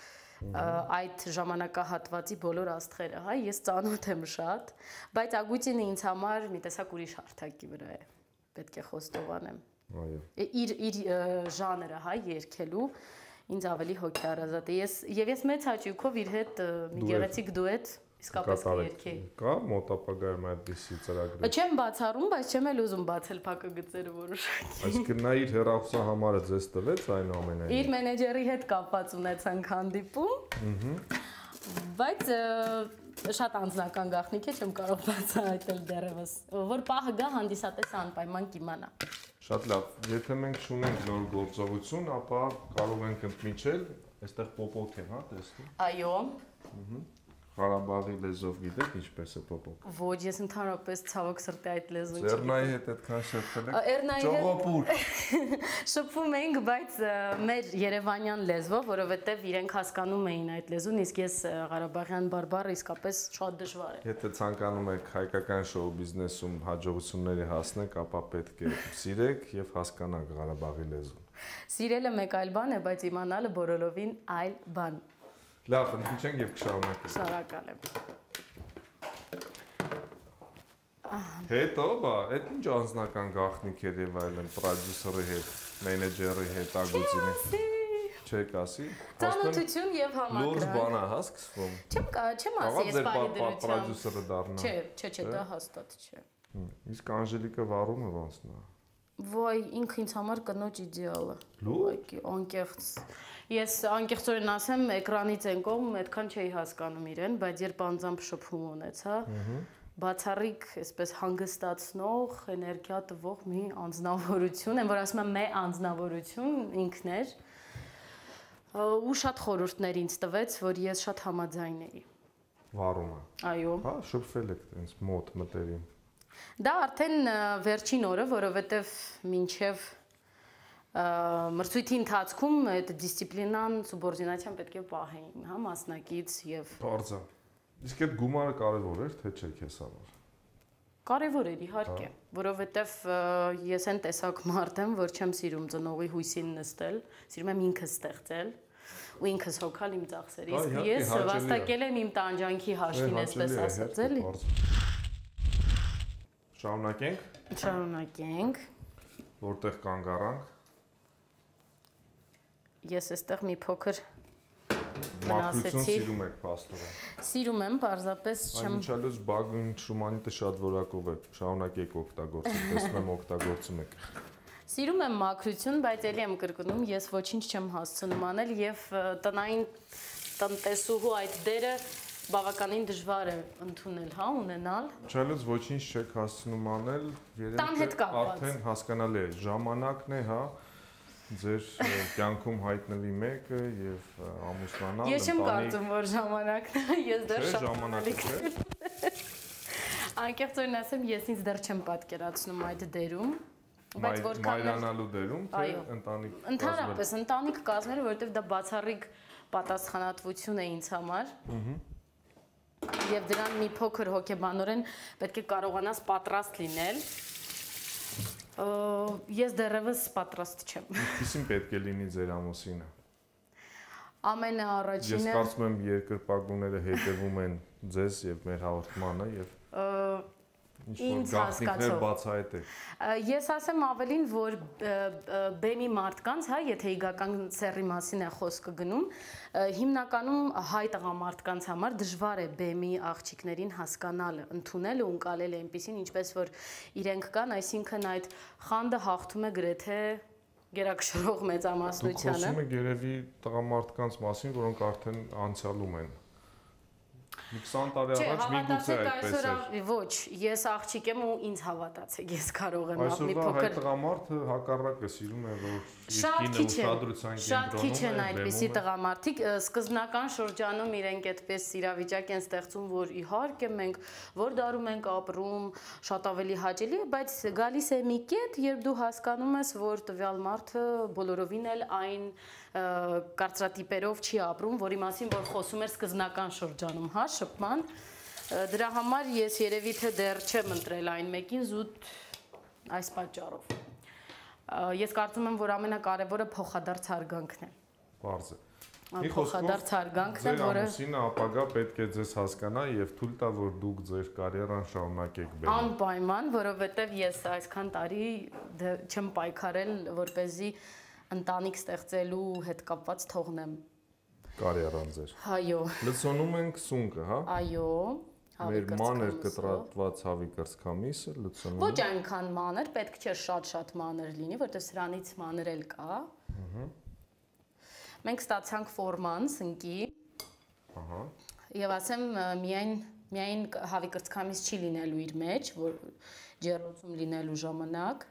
այդ ժամանակահատվածի բոլոր աստղերը, հա, ես ծանոթ եմ շատ, բայց Ագուտինը ինձ համար մի տեսակ ուրիշ հարթակի վրա է, պետք է խոստովանեմ։
Այո։
Իր իր ժանրը, հա, երգելու ինձ ավելի հոգեարազատ է։ Ես եւ ես մեծ հաճույքով իր հետ մի գեղեցիկ դուետ իսկապես երգեի։
Կա մոտապագայում այդպիսի ծրագրեր։
Չեմ բացառում, բայց չեմ էլ ուզում բացել փակագծերը որոշակի։
Այսինքն նա իր հեռախոսահամարը ձեզ տվեց այնուամենայնիվ։
Իր մենեջերի հետ կապված ունեցանք հանդիպում։ Բայց շատ անձնական գաղտնիք է, չեմ կարող բացահայտել դեռևս, որ պահը գա հանդիսատեսը անպայման կիմանա։
Շատ լավ, եթե մենք չունենք նոր գործողություն, ապա կարող ենք ընդմիջել, այստեղ պոպոկ է, հա, տեսնում։
Այո։
Ղարաբաղի լեզով գիտեք ինչպես է պոպոկ։
Ոչ, ես ընդհանրապես ցավոք սրտի այդ լեզուն
չգիտեմ։ Էռնայի հետ այդքան շփվել եք։
Էռնայի հետ
Ճողոպուր։
Շփվում էինք, բայց մեր երևանյան լեզվով, որովհետև իրենք հասկանում էին այդ լեզուն, իսկ ես ղարաբաղյան բարբառը իսկապես շատ դժվար է։
Եթե ցանկանում եք հայկական շոու բիզնեսում հաջողությունների հասնեք, ապա պետք է սիրեք եւ հասկանաք Ղարաբաղի լեզուն։
Սիրելը մեկ այլ բան է, բայց իմանալը բոլորովին այլ բան։
Լավ, ընդմիջենք եւ կշարունակենք։
Շնորհակալ եմ։
Հետո, բա, այդ ինչ անձնական գաղտնիք էր եւ այլն, պրոդյուսերի հետ, մենեջերի հետ, ագուցինի։ Չեք ասի։
Ծանոթություն եւ համակրանք։
Լուրջ բան է, հա, սկսվում։
Չեմ չեմ ասի ես պայդրությամբ։
Պրոդյուսերը դառնա։
Չէ, չէ, չէ, դա հաստատ չէ։
Իսկ Անժելիկը վարումը ոնց նա։
Ոայ, ինքը ինձ համար կնոջ իդեալը։ Ուղղակի անկեղծ։ Ես անկեղծորեն ասեմ, էկրանից են կողմ այդքան չէի հասկանում իրեն, բայց երբ անձամբ շփում ունեցա, բացառիկ, այսպես հանգստացնող, էներգիա տվող մի անձնավորություն, այն որ ասում եմ մե անձնավորություն ինքն էր, ու շատ խորհուրդներ ինձ տվեց, որ ես շատ համաձայն էի։
Վարումը։
Այո։
Հա, շփվել եք այնց մոտ մտերին։
Դա արդեն վերջին օրը, որովհետև մինչև մրցույթի ընթացքում այդ դիսցիպլինան, սուբորդինացիան պետք է պահեին, հա, մասնակից եւ
Բարձա։ Իսկ այդ գումարը կարևոր էր, թե չէ քեզ համար։
Կարևոր էր իհարկե, որովհետև ես այն տեսակ մարդ եմ, որ չեմ սիրում ծնողի հույսին նստել, սիրում եմ ինքս ստեղծել ու ինքս հոգալ իմ ծախսերից։ Ես վաստակել եմ իմ տանջանքի հաշվին, այսպես ասած, էլի։
Շարունակենք։
Շարունակենք։
Որտեղ կանգ առանք։
Ես այստեղ մի փոքր
Մաքրություն սիրում եք պաստորը։
Սիրում եմ, պարզապես չեմ։
Անմիջալոց բագն շումանիտը շատ որակով է, շարունակեք օգտագործել, տեսնում եմ օգտագործում եք։
Սիրում եմ մաքրություն, բայց ելի եմ կրկնում, ես ոչինչ չեմ հասցնում անել եւ տնային տնտեսուհու այդ դերը բավականին դժվար է ընդունել, հա, ունենալ։
Չալոց ոչինչ չեք հասցնում անել,
երևի թե
արդեն հասկանալի է, ժամանակն է, հա, ձեր կյանքում հայտնվի մեկը եւ ամուսնանալ,
Ես չեմ կարծում, որ ժամանակն է, ես դեռ շատ
ժամանակը չէ։
Անկեղծորեն ասեմ, ես ինձ դեռ չեմ պատկերացնում այդ դերում, բայց որքան
մայրանալու դերում, թե ընտանիք կազմել։
Ընդհանրապես ընտանիք կազմել, որովհետեւ դա բացառիկ պատասխանատվություն է ինձ համար։ Եվ դրան մի փոքր հոգեբանորեն պետք է կարողանաս պատրաստ լինել։ Ես դեռևս պատրաստ չեմ։
Ինչին պետք է լինի ձեր ամուսինը։
Ամենաառաջինը
Ես կարծում եմ երկրպագուները հետևում են ձեզ եւ մեր հաղորդմանը եւ
ինձ հասկացող
բացահայտեք։
Ես ասեմ ավելին, որ բեմի մարդկանց, հա, եթե իգական սեռի մասին է խոսքը գնում, հիմնականում հայ տղամարդկանց համար դժվար է բեմի աղջիկներին հասկանալը, ընդունելը ու ընկալելը այնպեսին, ինչպես որ իրենք կան, այսինքն այդ խանդը հաղթում է գրեթե գերակշռող մեծամասնությանը։
Դուք խոսում եք երևի տղամարդկանց մասին, որոնք արդեն անցյալում են։ Մի քսան տարի առաջ միգուցե այդպես էր։
Ոչ, ես աղջիկ եմ ու ինձ հավատացեք, ես կարող եմ մի
փոքր։ Այսօր հայ տղամարդը հակառակը սիրում է, որ իր կինը ուշադրության կենտրոնում է։
Շատ քիչ են այդպիսի տղամարդիկ, սկզբնական շրջանում իրենք այդպես իրավիճակ են ստեղծում, որ իհարկե մենք որ դարում ենք ապրում, շատ ավելի հաճելի է, բայց գալիս է մի կետ, երբ դու հասկանում ես, որ տվյալ մարդը բոլորովին էլ այն կարծրատիպերով չի ապրում, որի մասին որ խոսում էր սկզբնական շրջանում, հա, շփման։ Դրա համար ես երևի թե դեռ չեմ ընտրել այն մեկին զուտ այս պատճառով։ Ես կարծում եմ, որ ամենակարևորը փոխադարձ հարգանքն է։
Պարզ է։
Փոխադարձ հարգանքն է, որը
ամուսինը ապագա պետք է ձեզ հասկանա եւ թույլ տա, որ դուք ձեր կարիերան շարունակեք բերել։
Անպայման, որովհետեւ ես այսքան տարի չեմ պայքարել, որպեսզի ընտանիք ստեղծելու հետ կապված թողնեմ
կարիերան ձեր։
Այո։
Լցոնում ենք սունկը, հա։
Այո։
Մեր մանր կտրատված հավի կրծքամիսը լցոնում։
Ոչ այնքան մանր, պետք չէ շատ-շատ մանր լինի, որտեղ սրանից մանր էլ կա։ Ահա։ Մենք ստացանք ֆորման սնկի։ Ահա։ Եվ ասեմ միայն միայն հավի կրծքամիս չի լինելու իր մեջ, որ ջեռոցում լինելու ժամանակ։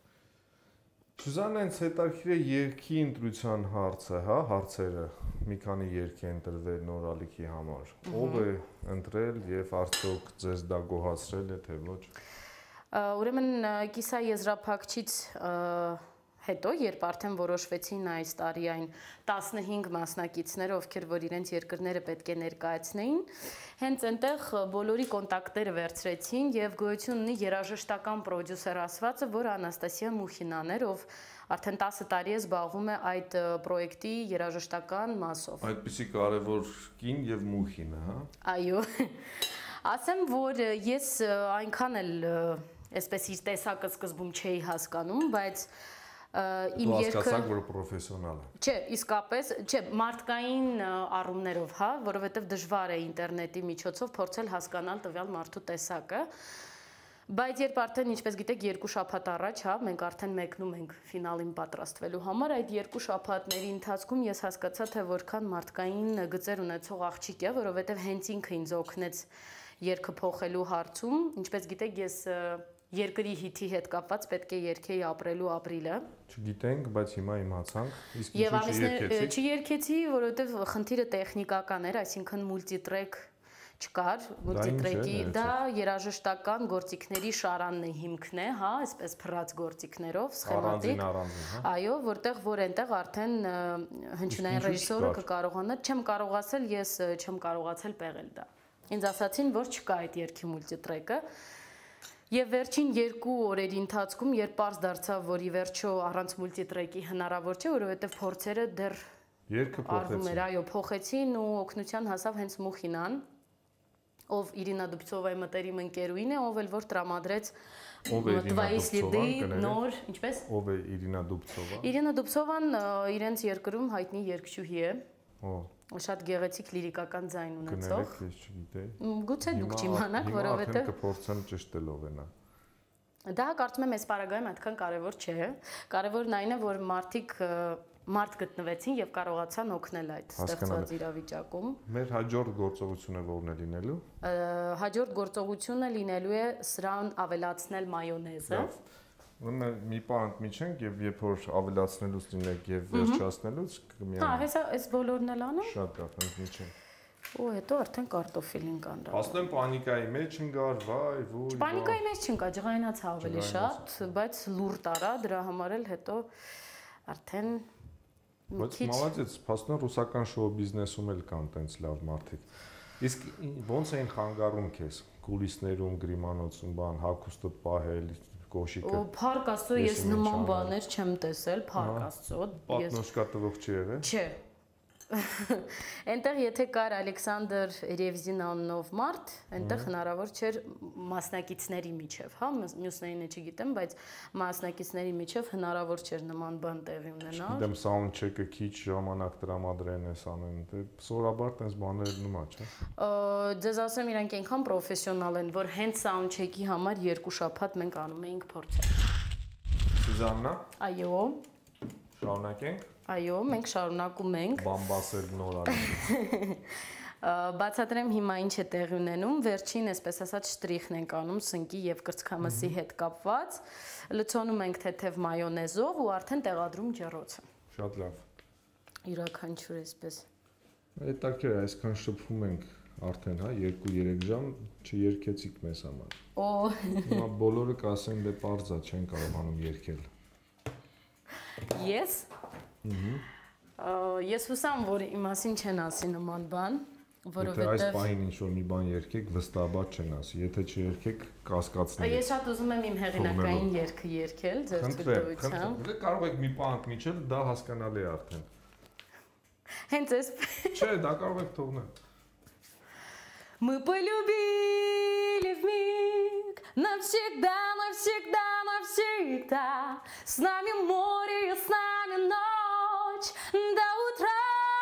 Սուզաննա, ինձ հետաքրքիր է երգի ընտրության հարցը, հա, հարցերը։ Մի քանի երգ է ընտրվել նոր ալիքի համար։ Ով է ընտրել եւ արդյոք ձեզ դա գոհացրել է թե ոչ։
Ուրեմն կիսա եզրափակչից հետո, երբ արդեն որոշվեցին այս տարի այն տասնհինգ մասնակիցները, ովքեր որ իրենց երկրները պետք է ներկայացնեին, հենց այնտեղ բոլորի կոնտակտները վերցրեցին եւ գոյություն ունի երաժշտական պրոդյուսեր ասվածը, որ Անաստասիա Մուխինան էր, ով արդեն տասը տարի է զբաղվում է այդ պրոյեկտի երաժշտական մասով։
Այդպիսի կարևոր կին եւ մուխին է, հա։
Այո։ Ասեմ, որ ես այնքան էլ այսպես իր տեսակը սկզբում չէի հասկանում, բայց իմ
երկը հասկացաք, որ պրոֆեսիոնալ է։
Չէ, իսկապես, չէ, մարդկային առումներով, հա, որովհետև դժվար է ինտերնետի միջոցով փորձել հասկանալ տվյալ մարդու տեսակը։ Բայց երբ արդեն, ինչպես գիտեք, երկու շաբաթ առաջ, հա, մենք արդեն մեկնում ենք ֆինալին պատրաստվելու համար, այդ երկու շաբաթների ընթացքում ես հասկացա, թե որքան մարդկային գծեր ունեցող աղջիկ է, որովհետև հենց ինքը ինձ օգնեց երգը փոխելու հարցում, ինչպես գիտեք, ես երկրի հիթի հետ կապված պետք է երգեի ապրելու ապրիլը։
Չգիտենք, բայց հիմա իմացանք, իսկ
Եվ
ինչու չերկեցիք։
Չերկեցի, որովհետև խնդիրը տեխնիկական էր, այսինքն մուլտիտրեք չկար, մուլտիտրեկի, դա երաժշտական գործիքների շարանն է, հիմքն է, հա, այսպես փռած գործիքներով, սխեմատիկ։ Այո, որտեղ որ այնտեղ արդեն հնչյունային ռեժիսորը կկարողանա, չեմ կարող ասել, ես չեմ կարողացել պեղել դա։ Ինձ ասացին, որ չկա այդ երգի մուլտիտրեկը։ Եվ վերջին երկու օրերի ընթացքում, երբ պարզ դարձավ, որ ի վերջո առանց մուլտիտրեկի հնարավոր չէ, որովհետև փորձերը դեռ
երգը փոխեցին,
այո, փոխեցին ու օգնության հասավ հենց Մուխինան, ով Իրինա Դուբցովայի մտերիմ ընկերուհին է, ով էլ որ տրամադրեց Տվայի Սլիդի նոր, ինչպես։
Ով է Իրինա Դուբցովա։
Իրինա Դուբցովան իրենց երկրում հայտնի երգչուհի է։
Օ
Շատ գեղեցիկ լիրիկական ձայն ունեցող։
Կներեք, ես չգիտեի։
Գուցե դուք չիմանաք, որովհետև
հիմա կփորձեմ ճշտելով ենա։
Դա կարծում եմ այս պարագայում այդքան կարևոր չէ։ Կարևորն այն է, որ մարդիկ մարդ գտնվեցին եւ կարողացան օգնել այդ ստեղծված իրավիճակում։
Մեր հաջորդ գործողությունը ո՞րն է լինելու։
Հաջորդ գործողությունը լինելու է սրան ավելացնել մայոնեզը։
Ուրեմն մի պահ ընդմիջենք եւ երբ որ ավելացնելուց լինեք եւ վերջացնելուց կմիանանք։
Հա, հեսա այս բոլորն էլ անա։
Շատ լավ, ընդմիջենք։
Ու հետո արդեն կարտոֆիլին կանրա։
Ասում պանիկայի մեջ ընկար, վայ, ոյ։
Պանիկայի մեջ չընկա, ջղայնացա ավելի շատ, բայց լուր տարա, դրա համար էլ հետո արդեն
Բայց մալադեց, փաստորեն ռուսական շոու բիզնեսում էլ կան տենց լավ մարդիկ։ Իսկ ո՞նց էին խանգարում քեզ կուլիսներում, գրիմանոցում, բան, հագուստը պահել, կոշիկը։
Փառք Աստծո, ես նման բաներ չեմ տեսել, փառք Աստծո։
Պատնոշկա տվող չի եղել։
Չէ։ Այնտեղ եթե կար Ալեքսանդր Երևզին անունով մարդ, այնտեղ հնարավոր չէր մասնակիցների միջև, հա, մյուսներինը չգիտեմ, բայց մասնակիցների միջև հնարավոր չէր նման բան տեղի ունենալ։
Գիտեմ, սաունդ չեկը քիչ ժամանակ տրամադրեն էս անեն, դե սովորաբար տես բաներ նոմա, չէ։
Ձեզ ասեմ, իրանք այնքան պրոֆեսիոնալ են, որ հենց սաունդ չեկի համար երկու շաբաթ մենք անում էինք փորձեր։
Սուզաննա։
Այո։
Շարունակենք։
Այո, մենք շարունակում ենք։
Բամբասել նորարար։
Բացատրեմ հիմա ինչ է տեղի ունենում։ Վերջին, այսպես ասած, շտրիխն ենք անում սնկի եւ կրծքամսի հետ կապված։ Լցոնում ենք թեթև մայոնեզով ու արդեն տեղադրում ջեռոցը։
Շատ լավ։
Յուրաքանչյուր այսպես։
Հետաքրքիր է, այսքան շփվում ենք արդեն, հա, երկու-երեք ժամ չերկեցիք մեզ համար։
Օ։
Հիմա բոլորը կասեն, դե պարզա չեն կարողանում երգել։
Ես։ Ես հուսամ, որ իմ մասին չեն ասի նման բան, որովհետև
Եթե այս պահին ինչ-որ մի բան երգեք, վստահաբար չեն ասի, եթե չերգեք, կասկածներ։
Ես շատ ուզում եմ իմ հեղինակային երգը երգել, ձեր թույլտվությամբ։
Դե կարող եք մի պահ ընդմիջել, դա հասկանալի է արդեն։
Հենց այս։
Չէ, դա կարող եք թողնել։
Мы полюбили вмиг, навсегда, навсегда, навсегда. С нами море и с нами ночь до утра.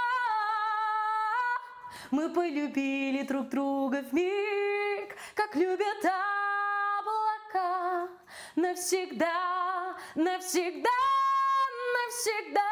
Мы полюбили друг друга вмиг, как любят облака. Навсегда, навсегда, навсегда.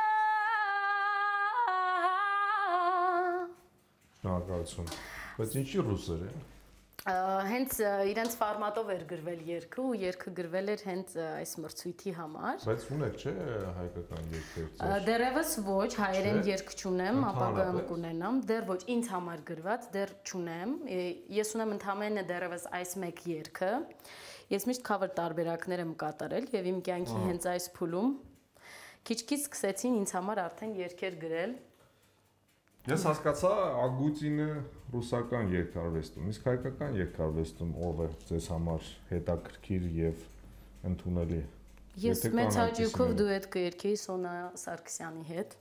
Շնորհակալություն։ Բայց ինչի ռուսեր են։
Հենց իրենց ֆորմատով էր գրվել երգը ու երգը գրվել էր հենց այս մրցույթի համար։
Բայց ունեք չէ հայկական երգեր։
Դեռևս ոչ, հայերեն երգ չունեմ, ապագայում կունենամ, դեռ ոչ ինձ համար գրված, դեռ չունեմ։ Ես ունեմ ընդհանրապես դեռևս այս մեկ երգը։ Ես միշտ cover տարբերակներ եմ կատարել եւ իմ կյանքի հենց այս փուլում քիչ-քիչ սկսեցին ինձ համար արդեն երգեր գրել։
Ես հասկացա Ագուտինը ռուսական երգարվեստում, իսկ հայկական երգարվեստում ով է ձեզ համար հետաքրքիր եւ ընդունելի։
Ես մեծ հաճույքով դուետ կերքեի Սոնա Սարգսյանի հետ։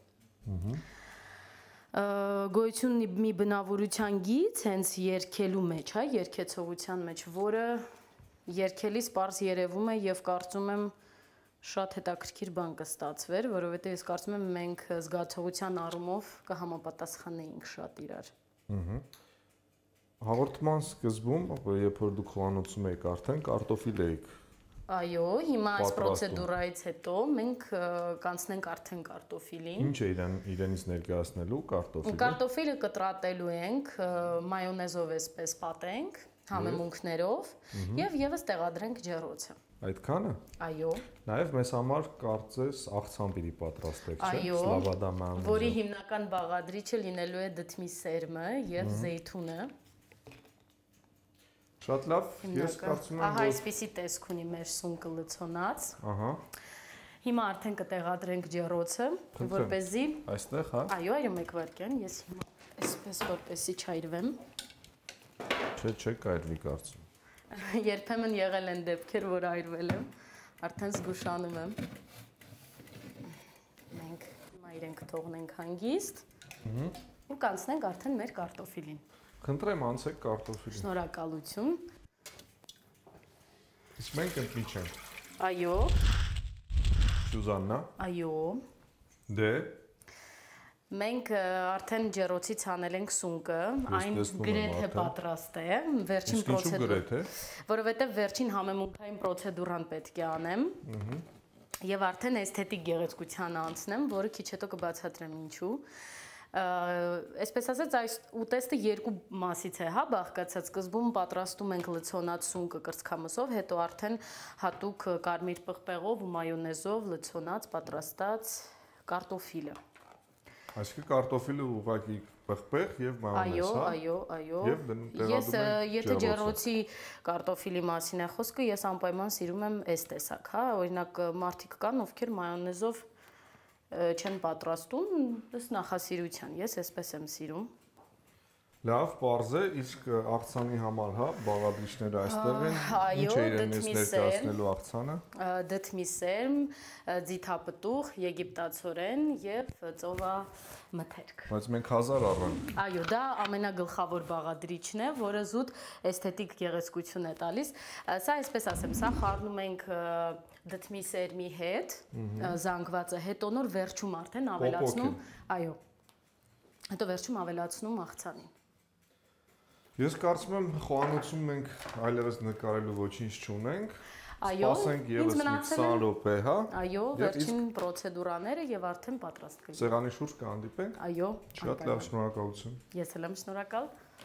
Գոյություն մի բնավորության գիծ հենց երգելու մեջ, հա, երգեցողության մեջ, որը երգելիս պարզ երևում է եւ կարծում եմ շատ հետաքրքիր բան կստացվեր, որովհետեւ ես կարծում եմ մենք զգացողության առումով կհամապատասխանեինք շատ իրար։
Հաղորդման սկզբում, երբ որ դուք խոհանոցում եք արդեն կարտոֆիլ եք։
Այո, հիմա այս պրոցեդուրայից հետո մենք կանցնենք արդեն կարտոֆիլին։
Ինչ է իրեն իրենից ներկայացնելու կարտոֆիլը։
Կարտոֆիլը կտրատելու ենք, մայոնեզով էսպես պատենք, համեմունքներով եւ եւս տեղադրենք ջեռոցը։
Այդքանը։
Այո։
Նաեւ մեզ համար կարծես աղցան պիտի պատրաստեք, չէ՞։
Սլավադա մայոնեզը։ Որի հիմնական բաղադրիչը լինելու է դդմի սերմը եւ զեյթունը։
Շատ լավ, ես կարծում եմ,
որ ահա այսպիսի տեսք ունի մեր սունկը լցոնած։ Ահա։ Հիմա արդեն կտեղադրենք ջեռոցը, որպեսզի
այստեղ, հա։
Այո, այո, մեկ վայրկյան, ես հիմա այսպես որպեսզի չայրվեմ։
Չէ, չէ, կայրվի կարծում։
Երբեմն եղել են դեպքեր, որ այրվել եմ, արդեն զգուշանում եմ։ Մենք հիմա իրենք թողնենք հանգիստ ու կանցնենք արդեն մեր կարտոֆիլին։
Խնդրեմ անցեք կարտոֆիլին։
Շնորհակալություն։
Իսկ մենք ընդմիջ ենք։
Այո։
Սյուզաննա։
Այո։
Դե։
Մենք արդեն ջեռոցից հանել ենք սունկը, այն գրեթե պատրաստ է, վերջին պրոցեդուրա։ Որովհետև վերջին համեմունքային պրոցեդուրան պետք է անեմ։ Եվ արդեն էսթետիկ գեղեցկությանը անցնեմ, որը քիչ հետո կբացատրեմ ինչու։ Այսպես ասած, այս ուտեստը երկու մասից է, հա, բաղկացած։ Սկզբում պատրաստում ենք լցոնած սունկը կրծքամսով, հետո արդեն հատուկ կարմիր պղպեղով ու մայոնեզով լցոնած պատրաստած կարտոֆիլը։
Այսինքն կարտոֆիլը ուղղակի պղպեղ եւ մայոնեզ, հա։ Այո, այո, այո։
Ես եթե ջեռոցի կարտոֆիլի մասին է խոսքը, ես անպայման սիրում եմ այս տեսակ, հա, օրինակ մարդիկ կան, ովքեր մայոնեզով չեն պատրաստում, ըստ նախասիրության, ես այսպես եմ սիրում։
Լավ, պարզ է, իսկ աղցանի համար, հա, բաղադրիչները այստեղ են։ Ինչ է իրենից ներկայացնելու աղցանը։
Դդմի սերմ, ձիթապտուղ, եգիպտացորեն եւ ծովամթերք։
Բայց մենք հազար առանք։
Այո, դա ամենագլխավոր բաղադրիչն է, որը զուտ էսթետիկ գեղեցկություն է տալիս։ Սա այսպես ասեմ, սա խառնում ենք դդմի սերմի հետ, զանգվածը, հետո նոր վերջում արդեն ավելացնում, այո։ Հետո վերջում avելացնում աղցանին։
Ես կարծում եմ խոհանոցում մենք այլևս նկարելու ոչինչ չունենք։
Այո,
սպասենք եւս մի քսան րոպե, հա։
Այո, վերջին պրոցեդուրաները եւ արդեն պատրաստ կլինի։
Սեղանի շուրջ կհանդիպենք։
Այո,
շատ լավ, շնորհակալություն։
Ես էլ եմ շնորհակալ։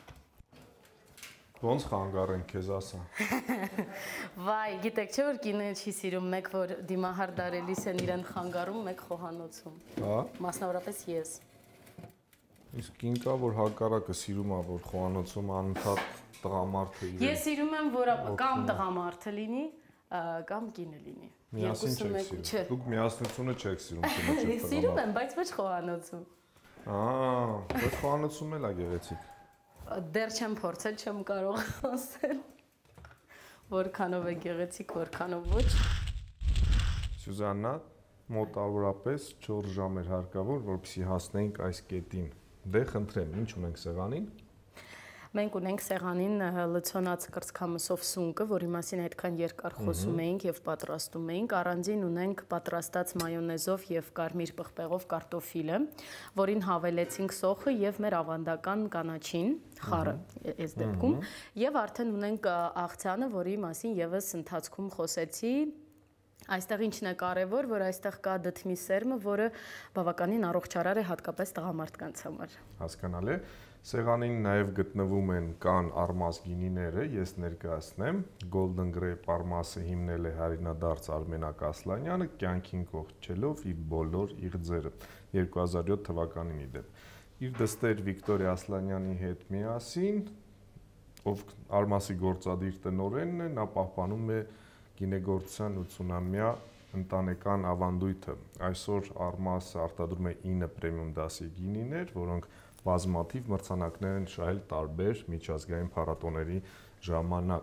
Ոնց խանգարենք քեզ ասա։
Վայ, գիտեք չէ՞ որ կինը չի սիրում մեկ որ դիմահար դարելիս են իրեն խանգարում մեկ խոհանոցում։ Հա։ Մասնավորապես ես։
Իսկ կին կա որ հակառակը սիրում է որ խոհանոցում անընդհատ տղամարդը իրեն։
Ես սիրում եմ որ կամ տղամարդը լինի, կամ կինը լինի։
Միասին չեք սիրում։ Դուք միասնությունը չեք սիրում, կինը չէ տղամարդ։
Սիրում եմ, բայց ոչ խոհանոցում։
Ահա, բայց խոհանոցում էլ է գեղեցիկ։
Դեռ չեմ փորձել, չեմ կարող ասել։ Որքանով է գեղեցիկ, որքանով ոչ։
Սյուզաննա, մոտավորապես չորս ժամ էր հարկավոր, որպեսզի հասնենք այս կետին։ Դե խնդրեմ, ինչ ունենք սեղանին։
Մենք ունենք սեղանին լցոնած կրծքամսով սունկը, որի մասին այդքան երկար խոսում էինք եւ պատրաստում էինք։ Առանձին ունենք պատրաստած մայոնեզով եւ կարմիր պղպեղով կարտոֆիլը, որին հավելեցինք սոխը եւ մեր ավանդական կանաչին, խառը, այս դեպքում, եւ արդեն ունենք աղցանը, որի մասին եւս ընթացքում խոսեցի։ Այստեղ ինչն է կարևոր, որ այստեղ կա դդմի սերմը, որը բավականին առողջարար է հատկապես տղամարդկանց համար։
Հասկանալի է։ Սեղանին նաև գտնվում են կան արմաս գինիները, ես ներկայացնեմ, Golden Grape արմասը հիմնել է հայրենադարձ Արմենակ Ասլանյանը, կյանքին կողջելով իր բոլոր իղձերը, երկու հազար յոթ թվականին իդեպ։ Իր դստեր Վիկտորիա Ասլանյանի հետ միասին, ով արմասի գործադիր տնօրենն է, նա պահպանում է գինեգործության ութսունամյա ընտանեկան ավանդույթը։ Այսօր արմասը արտադրում է ինը պրեմիում դասի գինիներ, որոնք բազմաթիվ մրցանակներ են շահել տարբեր միջազգային փառատոների ժամանակ։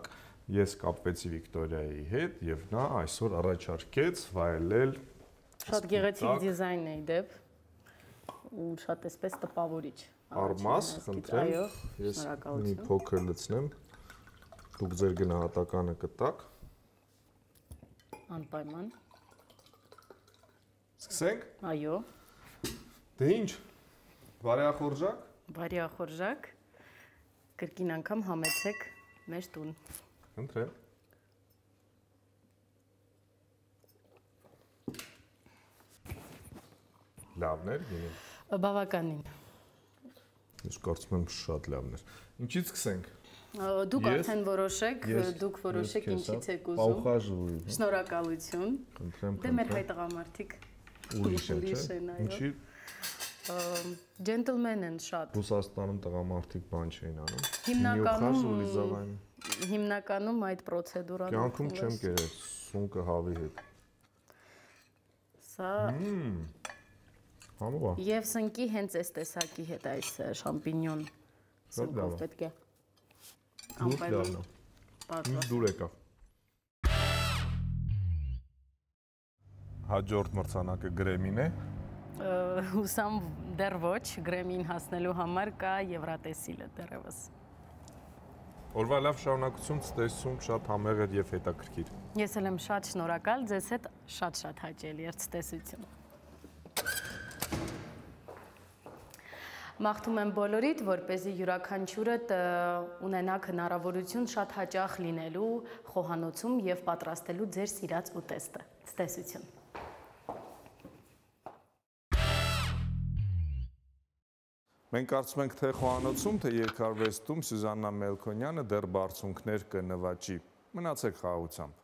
Ես կապվեցի Վիկտորիայի հետ եւ նա այսօր առաջարկեց վայելել
Շատ գեղեցիկ դիզայն է դեպ ու շատ էսպես տպավորիչ։
Արմաս, խնդրեմ, ես մի փոքր լցնեմ, դուք ձեր գնահատականը կտաք։
Անպայման։
Սկսենք։
Այո։
Դե ինչ, բարեախորժակ։
Բարեախորժակ, կրկին անգամ համեցեք մեր տուն։
Խնդրեմ։ Լավն էր, գինին։
Բավականին։
Ես կարծում եմ շատ լավն էր։ Ինչից սկսենք։
Դուք արդեն որոշեք, դուք որոշեք ինչից եք ուզում։
Պաուխաժուի։
Շնորհակալություն։
Խնդրեմ,
Դե մեր հայ տղամարդիկ
ուրիշ են, չէ՞։ Ինչի
ջենտլմեն են շատ։
Ռուսաստանում տղամարդիկ բան չէին անում։
Հիմնականում հիմնականում այդ պրոցեդուրան
կյանքում չեմ կերել սունկը հավի հետ։
Սա
Համով է։
Եվ սնկի հենց այս տեսակի հետ այս շամպինյոն սնկով պետք է։
Անպայման պատրաստ։ Դուր եկավ։ Հաջորդ մրցանակը Գրեմին է։
Հուսամ դեռ ոչ, Գրեմին հասնելու համար կա Եվրատեսիլը դեռևս։
Օրվա լավ շարունակություն, ցտեսում շատ համեղ էր եւ հետաքրքիր։
Ես էլ եմ շատ շնորհակալ, ձեզ հետ շատ-շատ հաճելի էր ցտեսություն։ Մաղթում եմ բոլորիդ, որպեսզի յուրաքանչյուրդ ունենաք հնարավորություն շատ հաճախ լինելու խոհանոցում եւ պատրաստելու ձեր սիրած ուտեստը։ Ցտեսություն։
Մենք կարծում ենք թե խոհանոցում, թե երկարվեստում Սյուզաննա Մելքոնյանը դեռ բարձունքներ կնվաճի։ Մնացեք խաղաղությամբ։